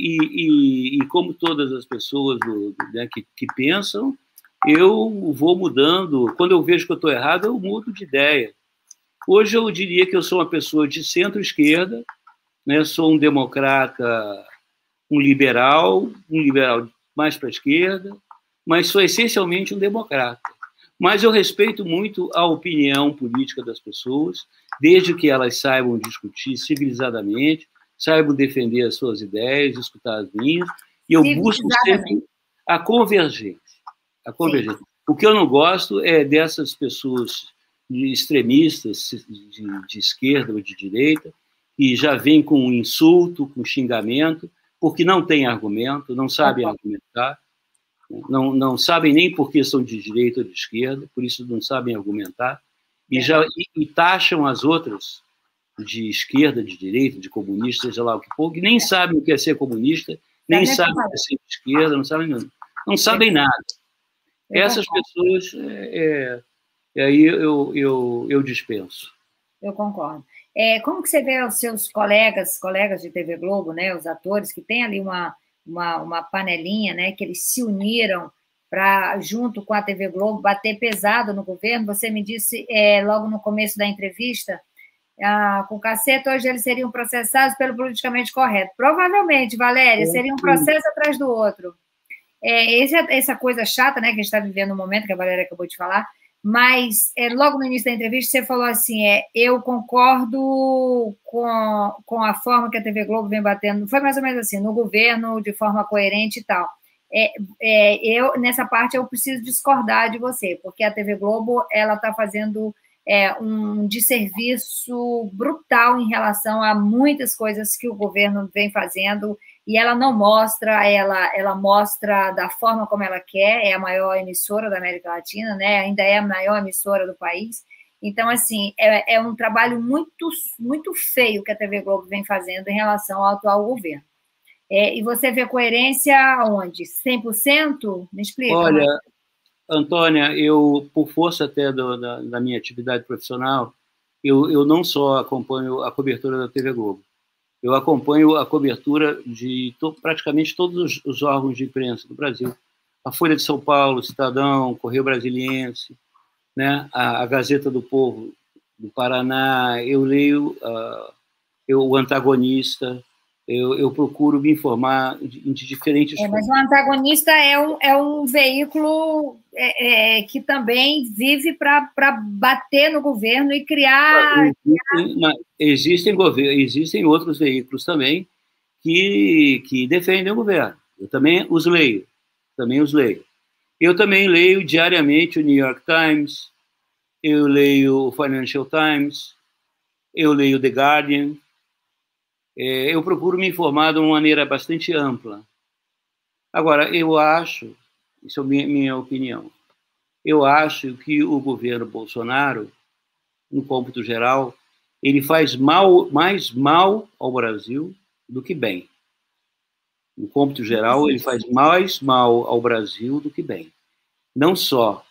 e como todas as pessoas né, que pensam, eu vou mudando. Quando eu vejo que eu estou errado, eu mudo de ideia. Hoje eu diria que eu sou uma pessoa de centro-esquerda, né, sou um democrata, um liberal mais para a esquerda, mas sou essencialmente um democrata. Mas eu respeito muito a opinião política das pessoas, desde que elas saibam discutir civilizadamente, saibam defender as suas ideias, escutar as minhas, e eu busco sempre a convergência. O que eu não gosto é dessas pessoas extremistas de esquerda ou de direita, que já vêm com insulto, com xingamento, porque não têm argumento, não sabem argumentar, não sabem nem por que são de direita ou de esquerda, por isso não sabem argumentar, e taxam as outras de esquerda, de direita, de comunista, seja lá o que for, que nem sabem o que é ser comunista, nem sabem o que é ser de esquerda, não sabem nada. Essas pessoas, aí eu dispenso. Eu concordo. Como que você vê os seus colegas de TV Globo, né, os atores, que tem ali uma panelinha, né, que eles se uniram para, junto com a TV Globo, bater pesado no governo? Você me disse logo no começo da entrevista, com o Caceta, hoje eles seriam processados pelo politicamente correto. Provavelmente, Valéria, seria um processo atrás do outro. Essa coisa chata, né, que a gente está vivendo no momento, que a Valéria acabou de falar, mas logo no início da entrevista você falou assim, eu concordo com a forma que a TV Globo vem batendo, foi mais ou menos assim, no governo, de forma coerente e tal. Nessa parte eu preciso discordar de você, porque a TV Globo ela está fazendo um desserviço brutal em relação a muitas coisas que o governo vem fazendo, e ela não mostra, ela mostra da forma como ela quer, é a maior emissora da América Latina, né? Ainda é a maior emissora do país. Então, assim, é um trabalho muito, muito feio que a TV Globo vem fazendo em relação ao atual governo. E você vê coerência onde? 100%? Me explica. Olha, Antônia, eu, por força até da minha atividade profissional, eu não só acompanho a cobertura da TV Globo. Eu acompanho a cobertura de praticamente todos os órgãos de imprensa do Brasil. A Folha de São Paulo, Estadão, Correio Brasiliense, né? A Gazeta do Povo do Paraná, eu leio o Antagonista, eu procuro me informar de diferentes formas. Mas o Antagonista é um veículo que também vive para bater no governo e criar... Existem outros veículos também que defendem o governo. Eu também os leio. Eu também leio diariamente o New York Times, eu leio o Financial Times, eu leio The Guardian. Eu procuro me informar de uma maneira bastante ampla. Agora, eu acho, isso é minha opinião, eu acho que o governo Bolsonaro, no cômputo geral, ele faz mais mal ao Brasil do que bem. No cômputo geral, ele faz mais mal ao Brasil do que bem. Não só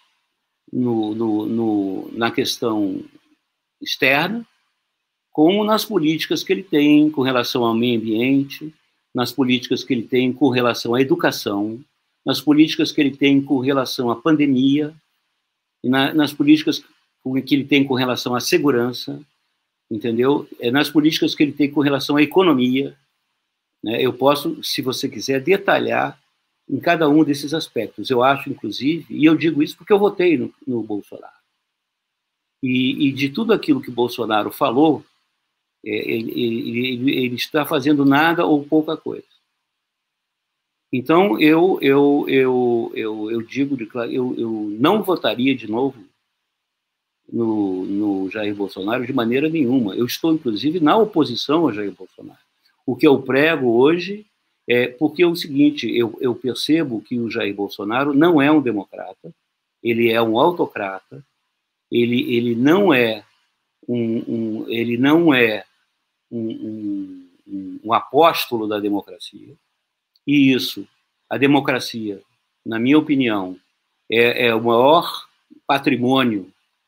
na questão externa, como nas políticas que ele tem com relação ao meio ambiente, nas políticas que ele tem com relação à educação, nas políticas que ele tem com relação à pandemia, e nas políticas que ele tem com relação à segurança, entendeu? Nas políticas que ele tem com relação à economia, né? Eu posso, se você quiser, detalhar em cada um desses aspectos. Eu acho, inclusive, e eu digo isso porque eu votei no Bolsonaro. E de tudo aquilo que o Bolsonaro falou, ele está fazendo nada ou pouca coisa. Então, eu digo, eu não votaria de novo no Jair Bolsonaro de maneira nenhuma. Eu estou, inclusive, na oposição ao Jair Bolsonaro. O que eu prego hoje é porque é o seguinte, eu percebo que o Jair Bolsonaro não é um democrata, ele é um autocrata, ele não é um apóstolo da democracia, e isso, a democracia, na minha opinião, é o maior patrimônio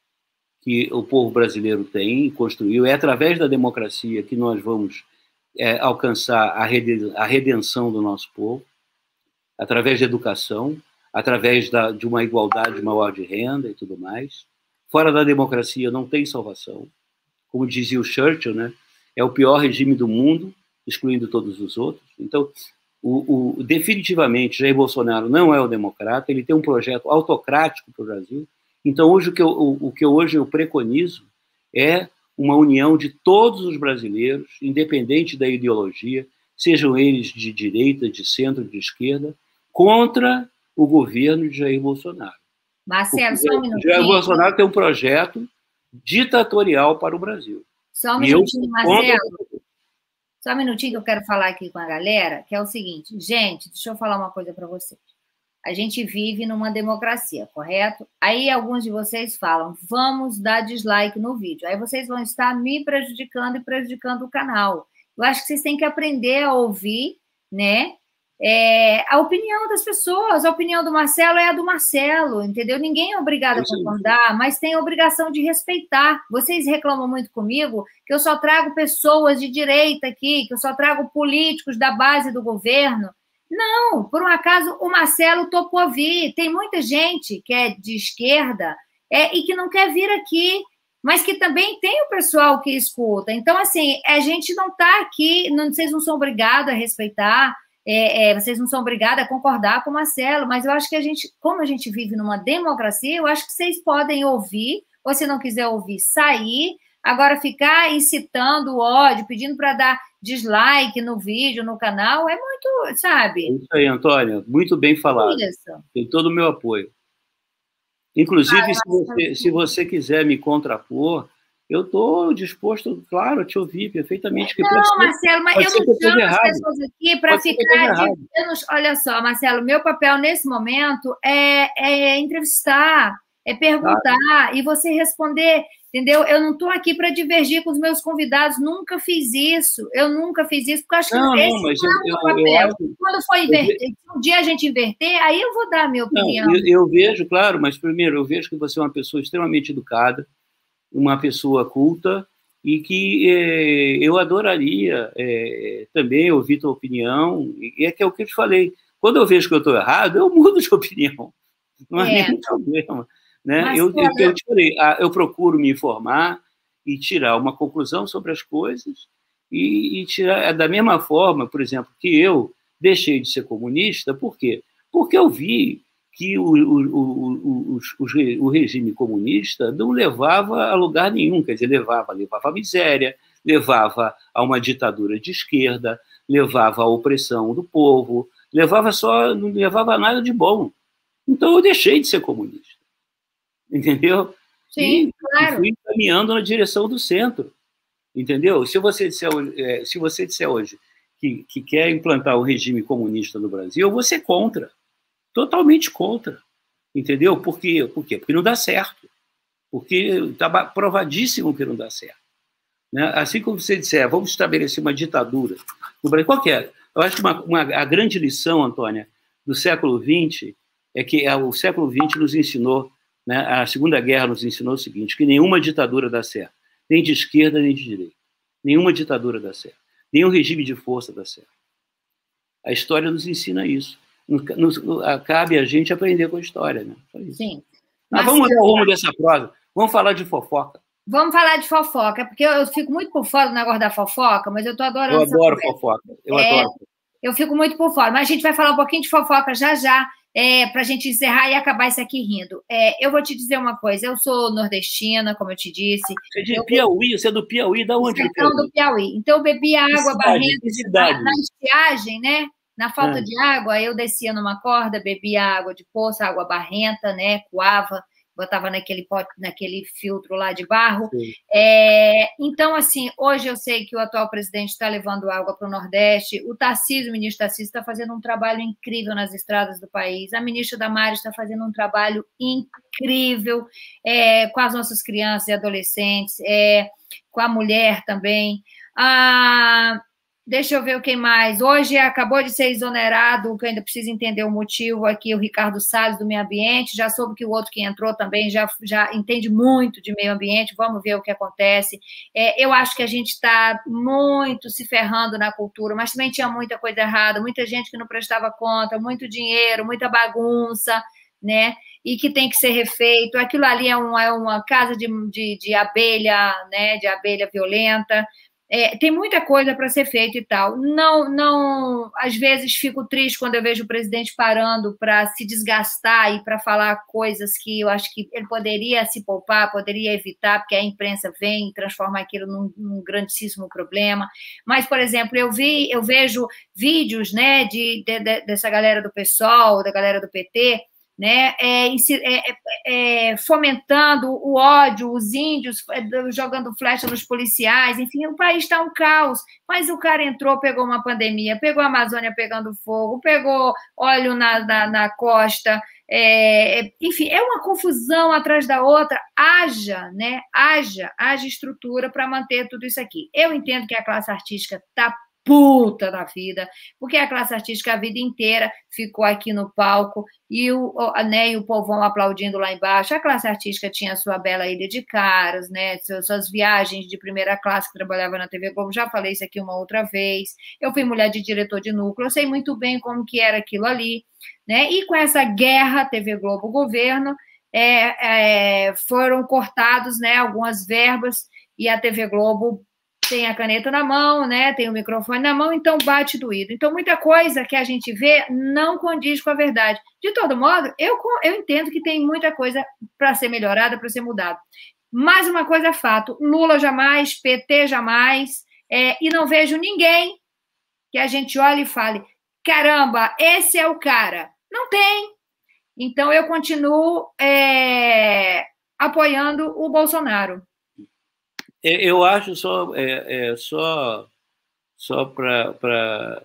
que o povo brasileiro tem e construiu. É através da democracia que nós vamos alcançar a redenção do nosso povo, através da educação, através de uma igualdade maior de renda e tudo mais. Fora da democracia não tem salvação. Como dizia o Churchill, né? É o pior regime do mundo, excluindo todos os outros. Então, definitivamente, Jair Bolsonaro não é o democrata, ele tem um projeto autocrático para o Brasil. Então, hoje, o que hoje eu preconizo é uma união de todos os brasileiros, independente da ideologia, sejam eles de direita, de centro, de esquerda, contra o governo de Jair Bolsonaro. Marcelo, só um minutinho. Jair Bolsonaro tem um projeto ditatorial para o Brasil. Só um minutinho, Marcelo. Só um minutinho que eu quero falar aqui com a galera, que é o seguinte. Gente, deixa eu falar uma coisa para vocês. A gente vive numa democracia, correto? Aí alguns de vocês falam, vamos dar dislike no vídeo. Aí vocês vão estar me prejudicando e prejudicando o canal. Eu acho que vocês têm que aprender a ouvir, né? A opinião das pessoas. A opinião do Marcelo é a do Marcelo, entendeu? Ninguém é obrigado a concordar, mas tem a obrigação de respeitar. Vocês reclamam muito comigo que eu só trago pessoas de direita aqui, que eu só trago políticos da base do governo. Não, por um acaso o Marcelo topou vir. Tem muita gente que é de esquerda e que não quer vir aqui, mas que também tem o pessoal que escuta. Então, assim, a gente não está aqui, vocês não são obrigados a respeitar, vocês não são obrigados a concordar com o Marcelo, mas eu acho que como a gente vive numa democracia, eu acho que vocês podem ouvir, ou se não quiser ouvir, sair. Agora, ficar incitando o ódio, pedindo para dar dislike no vídeo, no canal, é muito, sabe? É isso aí, Antônia, muito bem falado. Isso. Tem todo o meu apoio. Inclusive, se você quiser me contrapor, eu estou disposto, claro, a te ouvir perfeitamente. Não, Marcelo, mas eu não chamo as pessoas aqui para ficar... Olha só, Marcelo, meu papel nesse momento é entrevistar, é perguntar, e você responder... Entendeu? Eu não estou aqui para divergir com os meus convidados, nunca fiz isso. Eu nunca fiz isso, porque eu acho que esse não é o papel. Quando for inverter, se um dia a gente inverter, aí eu vou dar a minha opinião. Eu vejo, claro, mas primeiro, eu vejo que você é uma pessoa extremamente educada, uma pessoa culta, e que eu adoraria também ouvir tua opinião, e é que é o que eu te falei. Quando eu vejo que eu estou errado, eu mudo de opinião, não há nenhum problema. Né? Eu te falei, eu procuro me informar e tirar uma conclusão sobre as coisas, e tirar da mesma forma, por exemplo, que eu deixei de ser comunista, por quê? Porque eu vi que o regime comunista não levava a lugar nenhum, quer dizer, levava à miséria, levava a uma ditadura de esquerda, levava à opressão do povo, não levava a nada de bom. Então eu deixei de ser comunista, entendeu? Sim, claro. E fui caminhando na direção do centro, entendeu? Se você disser hoje que quer implantar o regime comunista no Brasil, eu vou ser contra. Totalmente contra, entendeu? Por quê? Porque não dá certo, porque está provadíssimo que não dá certo. Né? Assim como você disser, vamos estabelecer uma ditadura no Brasil, qual que é? Eu acho que a grande lição, Antônia, do século XX é que o século XX nos ensinou, né, a Segunda Guerra nos ensinou o seguinte, que nenhuma ditadura dá certo, nem de esquerda nem de direita. Nenhuma ditadura dá certo, nenhum regime de força dá certo. A história nos ensina isso. Cabe a gente aprender com a história, né? Sim. Mas vamos mudar o rumo dessa prosa. Vamos falar de fofoca. Vamos falar de fofoca, porque eu fico muito por fora do negócio da fofoca, mas eu estou adorando. Eu adoro fofoca. Adoro. Eu fico muito por fora. Mas a gente vai falar um pouquinho de fofoca já, para a gente encerrar e acabar isso aqui rindo. Eu vou te dizer uma coisa. Eu sou nordestina, como eu te disse. Você é de Piauí? Você é do Piauí? Da onde? Do Piauí. Então, eu bebi água barrenta na estiagem, né? Na falta de água, eu descia numa corda, bebia água de poça, água barrenta, né? Coava, botava naquele pote, naquele filtro lá de barro. Então, assim, hoje eu sei que o atual presidente está levando água para o Nordeste, o Tarcísio, o ministro Tarcísio, está fazendo um trabalho incrível nas estradas do país, a ministra Damares está fazendo um trabalho incrível com as nossas crianças e adolescentes, com a mulher também. Deixa eu ver o que mais. Hoje acabou de ser exonerado, que eu ainda preciso entender o motivo aqui, o Ricardo Salles, do Meio Ambiente. Já soube que o outro que entrou também já entende muito de meio ambiente. Vamos ver o que acontece. Eu acho que a gente está muito se ferrando na cultura, mas também tinha muita coisa errada, muita gente que não prestava conta, muito dinheiro, muita bagunça, né? E que tem que ser refeito. Aquilo ali é uma casa de abelha, né? De abelha violenta. Tem muita coisa para ser feita e tal. Não, às vezes fico triste quando eu vejo o presidente parando para se desgastar e para falar coisas que eu acho que ele poderia se poupar, poderia evitar, porque a imprensa vem e transforma aquilo num grandíssimo problema. Mas, por exemplo, eu vejo vídeos, né, dessa galera do PSOL, da galera do PT, né, fomentando o ódio, os índios jogando flecha nos policiais, enfim, o país está um caos, mas o cara entrou, pegou uma pandemia, pegou a Amazônia pegando fogo, pegou óleo na costa, enfim, é uma confusão atrás da outra, haja estrutura para manter tudo isso aqui. Eu entendo que a classe artística está puta da vida, porque a classe artística a vida inteira ficou aqui no palco e o povão aplaudindo lá embaixo. A classe artística tinha sua bela ilha de caras, né? Suas viagens de primeira classe que trabalhava na TV Globo, já falei isso aqui uma outra vez. Eu fui mulher de diretor de núcleo, eu sei muito bem como que era aquilo ali, né? E com essa guerra TV Globo-governo, foram cortados, né, algumas verbas e a TV Globo tem a caneta na mão, né? Tem o microfone na mão, então bate doído. Então, muita coisa que a gente vê não condiz com a verdade. De todo modo, eu entendo que tem muita coisa para ser melhorada, para ser mudada. Mais uma coisa é fato, Lula jamais, PT jamais, e não vejo ninguém que a gente olhe e fale, caramba, esse é o cara. Não tem. Então, eu continuo apoiando o Bolsonaro. Eu acho só para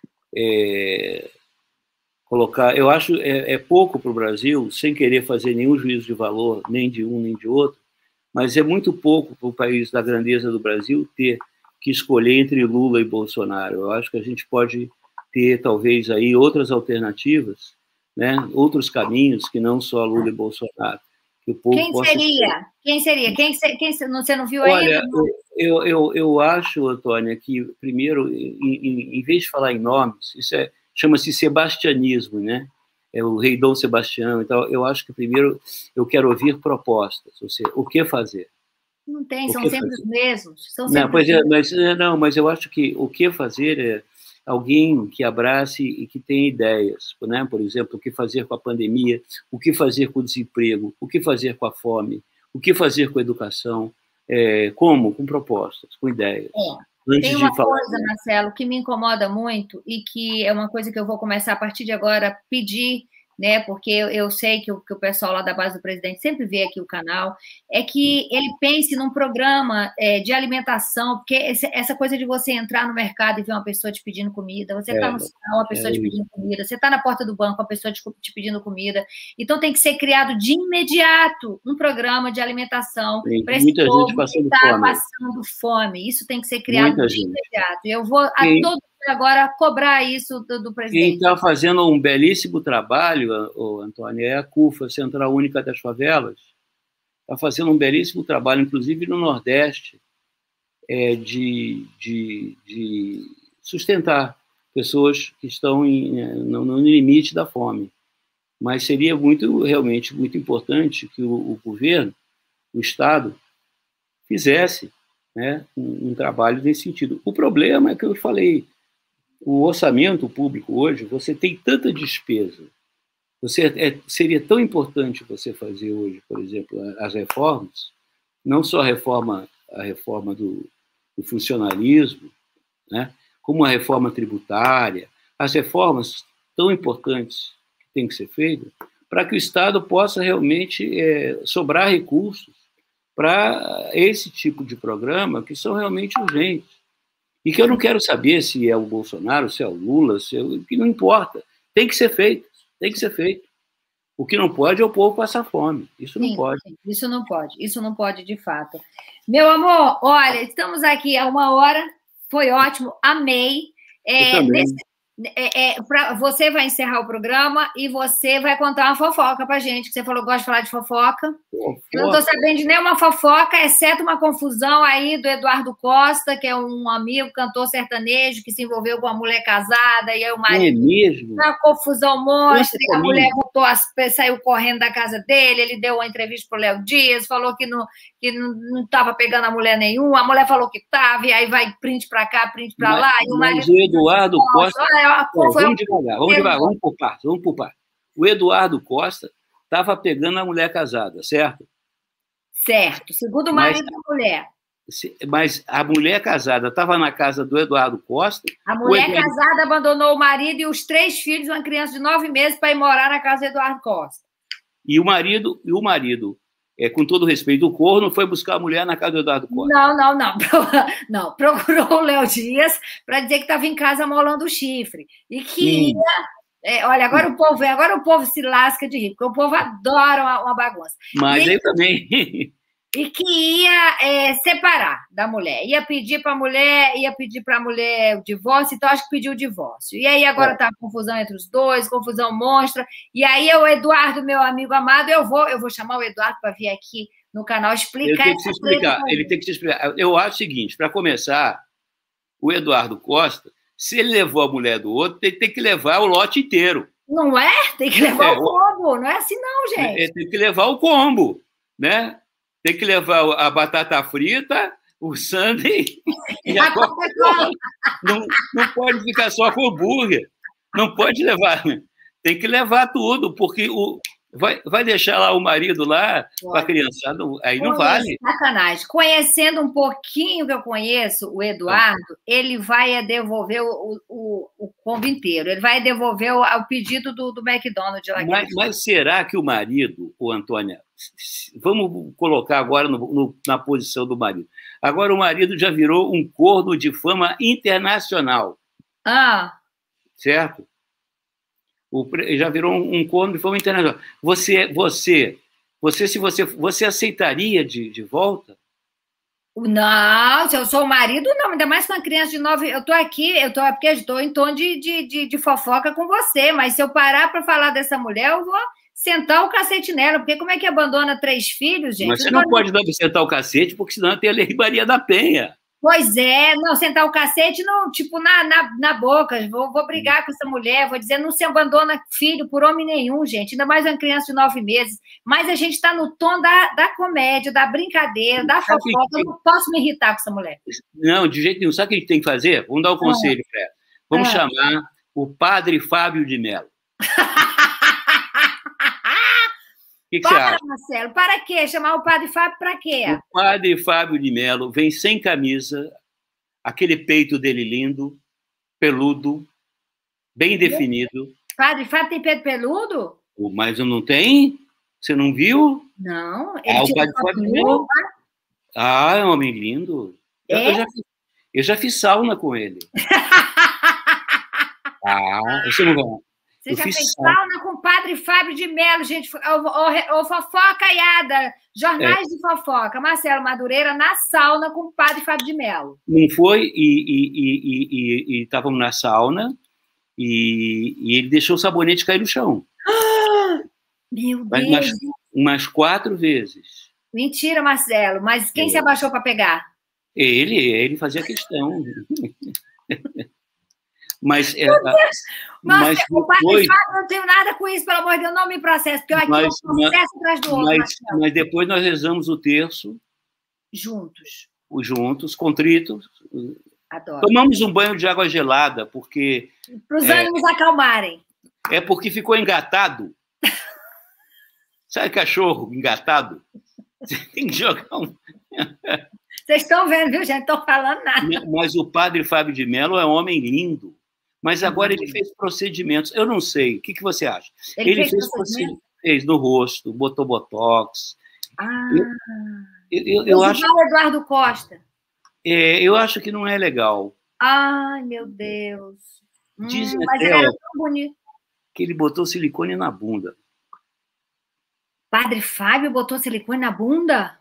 colocar, eu acho pouco para o Brasil, sem querer fazer nenhum juízo de valor, nem de um nem de outro, mas é muito pouco para o país da grandeza do Brasil ter que escolher entre Lula e Bolsonaro. Eu acho que a gente pode ter, talvez, aí outras alternativas, né? Outros caminhos que não só Lula e Bolsonaro, que o povo Quem possa... seria? Quem seria? Você não viu Olha, ainda? eu acho, Antônia, que, primeiro, em vez de falar em nomes, chama-se sebastianismo, né? É o rei Dom Sebastião. Então, eu acho que, primeiro, eu quero ouvir propostas, ou seja, o que fazer. Não tem, O são que sempre fazer? os mesmos. São Não, sempre pois os é, mesmos. mas eu acho que o que fazer é alguém que abrace e que tenha ideias, né? Por exemplo, o que fazer com a pandemia, o que fazer com o desemprego, o que fazer com a fome, o que fazer com a educação, como? Com propostas, com ideias. Tem Antes uma de falar, coisa, Marcelo, que me incomoda muito e que é uma coisa que eu vou começar a partir de agora a pedir, né? Porque eu sei que o pessoal lá da base do presidente sempre vê aqui o canal, é que ele pense num programa de alimentação, porque essa coisa de você entrar no mercado e ver uma pessoa te pedindo comida, você está no sinal, uma pessoa te pedindo comida, você está na porta do banco, uma pessoa te pedindo comida. Então tem que ser criado de imediato um programa de alimentação para esse muita gente povo que passando está fome. passando fome. Isso tem que ser criado Muita de gente. imediato. E eu vou a todo agora cobrar isso do presidente. Quem está fazendo um belíssimo trabalho, Antônio, é a CUFA, Central Única das Favelas. Está fazendo um belíssimo trabalho, inclusive no Nordeste, de sustentar pessoas que estão no limite da fome. Mas seria realmente muito importante que o governo, o Estado, fizesse, né, um trabalho nesse sentido. O problema é que eu falei, o orçamento público hoje, você tem tanta despesa, seria tão importante você fazer hoje, por exemplo, as reformas, não só a reforma do funcionalismo, né, como a reforma tributária, as reformas tão importantes que têm que ser feitas, para que o Estado possa realmente sobrar recursos para esse tipo de programa que são realmente urgentes. E que eu não quero saber se é o Bolsonaro, se é o Lula, que não importa. Tem que ser feito, tem que ser feito. O que não pode é o povo passar fome. Isso não pode. Sim, isso não pode de fato. Meu amor, olha, estamos aqui há 1 hora, foi ótimo, amei. Você vai encerrar o programa e você vai contar uma fofoca pra gente, que você falou que gosta de falar de fofoca. Eu não estou sabendo de nenhuma fofoca, exceto uma confusão aí do Eduardo Costa, que é um amigo, cantor sertanejo, que se envolveu com uma mulher casada, e aí o marido... É mesmo? Uma confusão monstra, e a mulher saiu correndo da casa dele, ele deu uma entrevista para o Léo Dias, falou que não estava pegando a mulher nenhuma, a mulher falou que estava, e aí vai print para cá, print para lá, e o marido... Mas o Eduardo Costa... Vamos devagar, vamos por partes. O Eduardo Costa estava pegando a mulher casada, certo? Certo, segundo o marido da mulher. Mas a mulher casada estava na casa do Eduardo Costa. A mulher casada abandonou o marido e os 3 filhos, uma criança de 9 meses, para ir morar na casa do Eduardo Costa. E o marido, com todo respeito, o corno foi buscar a mulher na casa do Eduardo Costa. Não. Procurou o Léo Dias para dizer que estava em casa molando o chifre. E que ia... olha, agora o povo se lasca de rir, porque o povo adora uma bagunça. Mas eu também... E que ia separar da mulher. Ia pedir para a mulher o divórcio, então acho que pediu o divórcio. E aí agora está confusão entre os dois, confusão monstra. E aí o Eduardo, meu amigo amado, eu vou chamar o Eduardo para vir aqui no canal explicar. Ele tem que te explicar. Eu acho o seguinte, para começar, o Eduardo Costa, se ele levou a mulher do outro, ele tem que levar o lote inteiro. Não é? Tem que levar o combo. Não é assim não, gente. Ele tem que levar o combo, né? Tem que levar a batata frita, o sundae e a Coca-Cola. Não pode ficar só com o hambúrguer. Não pode levar. Tem que levar tudo, porque vai deixar lá o marido lá com a criançada, aí não vale. Sacanagem. Conhecendo um pouquinho que eu conheço, o Eduardo, ele vai devolver o combo inteiro. Ele vai devolver o pedido do McDonald's. Mas será que o marido, Antônia, vamos colocar agora na posição do marido. Agora o marido já virou um corno de fama internacional. Certo? Já virou um corno de fama internacional. Você aceitaria de volta? Não, se eu sou o marido, não, ainda mais com uma criança de 9... Eu estou aqui, porque estou em tom de fofoca com você, mas se eu parar para falar dessa mulher, sentar o cacete nela, porque como é que abandona 3 filhos, gente? Mas você não pode dar para sentar o cacete, porque senão tem a Lei Maria da Penha. Pois é, não, sentar o cacete não, tipo, na boca. Vou brigar com essa mulher, vou dizer, não se abandona filho por homem nenhum, gente, ainda mais uma criança de 9 meses. Mas a gente está no tom da comédia, da brincadeira, da fofoca. Eu não posso me irritar com essa mulher. Não, de jeito nenhum. Sabe o que a gente tem que fazer? Vamos dar um conselho, Fé. Vamos chamar o padre Fábio de Mello. O que você acha? Marcelo, para quê? Chamar o padre Fábio para quê? O padre Fábio de Mello vem sem camisa, aquele peito dele lindo, peludo, bem definido. Padre Fábio tem peito peludo? Mas não tem? Você não viu? Não. O padre Fábio de Mello. Ah, é um homem lindo. Eu já fiz sauna com ele. Você não vai. Você já fez sauna com o padre Fábio de Mello, gente. O fofocaiada, jornais de fofoca. Marcelo Madureira na sauna com o padre Fábio de Mello. Não foi, e estávamos na sauna e ele deixou o sabonete cair no chão. Meu Deus! Umas 4 vezes. Mentira, Marcelo. Mas quem se abaixou para pegar? Ele fazia questão. Mas o padre Fábio, não tenho nada com isso, pelo amor de Deus, não me processe, porque eu aqui um processo atrás do outro. Mas depois nós rezamos o terço. Juntos, contritos. Adoro. Tomamos um banho de água gelada, porque... Para os ânimos acalmarem. É porque ficou engatado. Sabe cachorro engatado? Você tem que jogar um... Vocês estão vendo, viu, gente? Não estou falando nada. Mas o padre Fábio de Mello é um homem lindo. Mas agora ele fez procedimentos. Eu não sei. O que você acha? Ele fez no rosto, botou botox. Eu acho... Eduardo Costa. Eu acho que não é legal. Ai, meu Deus. Dizem mas ele era tão bonito. Que ele botou silicone na bunda. Padre Fábio botou silicone na bunda?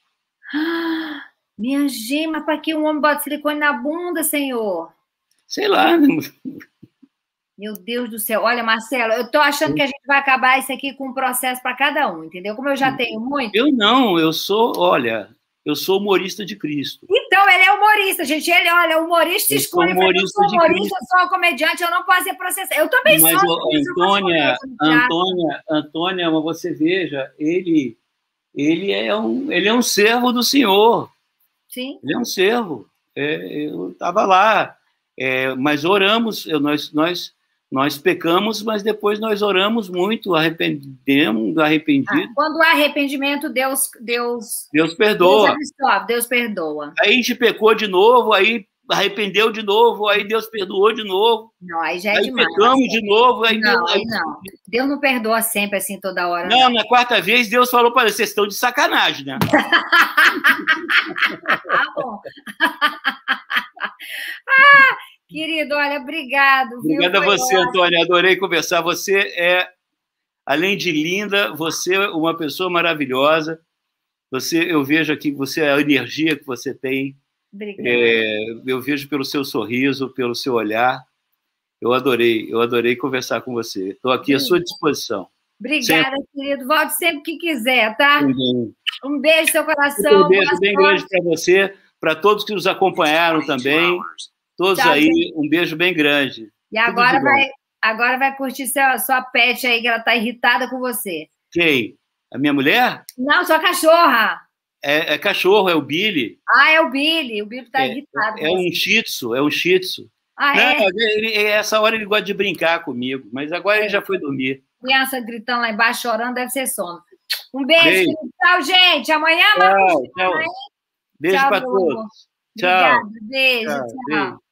Minha gema, para que um homem bota silicone na bunda, senhor? Sei lá. Meu Deus do céu. Olha, Marcelo, eu tô achando que a gente vai acabar isso aqui com um processo para cada um, entendeu? Como eu já tenho muito. Eu não, eu sou humorista de Cristo. Então, ele é humorista, gente. Ele, olha, humorista se escolhe. Eu sou humorista, eu sou comediante, eu não posso ser processado. Eu também sou. Mas, Antônia, mas você veja, ele é um servo do Senhor. Sim. Ele é um servo. Eu estava lá. Mas oramos, nós pecamos, mas depois nós oramos muito, arrependido. Quando há arrependimento, Deus perdoa. Deus perdoa. Aí a gente pecou de novo, aí arrependeu de novo, aí Deus perdoou de novo. Não, aí já é demais. Aí pecamos de novo. Aí não. Deus não perdoa sempre assim toda hora. Não, na 4ª vez Deus falou para vocês estão de sacanagem, né? Bom. Querido, olha, obrigado. Obrigado a você, Antônia. Adorei conversar. Você é, além de linda, você é uma pessoa maravilhosa. Eu vejo aqui a energia que você tem. Obrigada. Eu vejo pelo seu sorriso, pelo seu olhar. Eu adorei conversar com você. Estou aqui à sua disposição. Obrigada, sempre. Querido. Volte sempre que quiser, tá? Um beijo no seu coração. Um beijo bem grande para você, para todos que nos acompanharam também. Todos aí, um beijo bem grande. E agora vai curtir sua pet aí, que ela está irritada com você. Quem? A minha mulher? Não, sua cachorra. É cachorro, é o Billy. É o Billy. O Billy está irritado. É um shih tzu, Essa hora ele gosta de brincar comigo, mas agora ele já foi dormir. Criança gritando lá embaixo, chorando, deve ser sono. Um beijo. Tchau, gente. Amanhã, tchau. Beijo para todos. Tchau. Obrigada. Beijo. Tchau.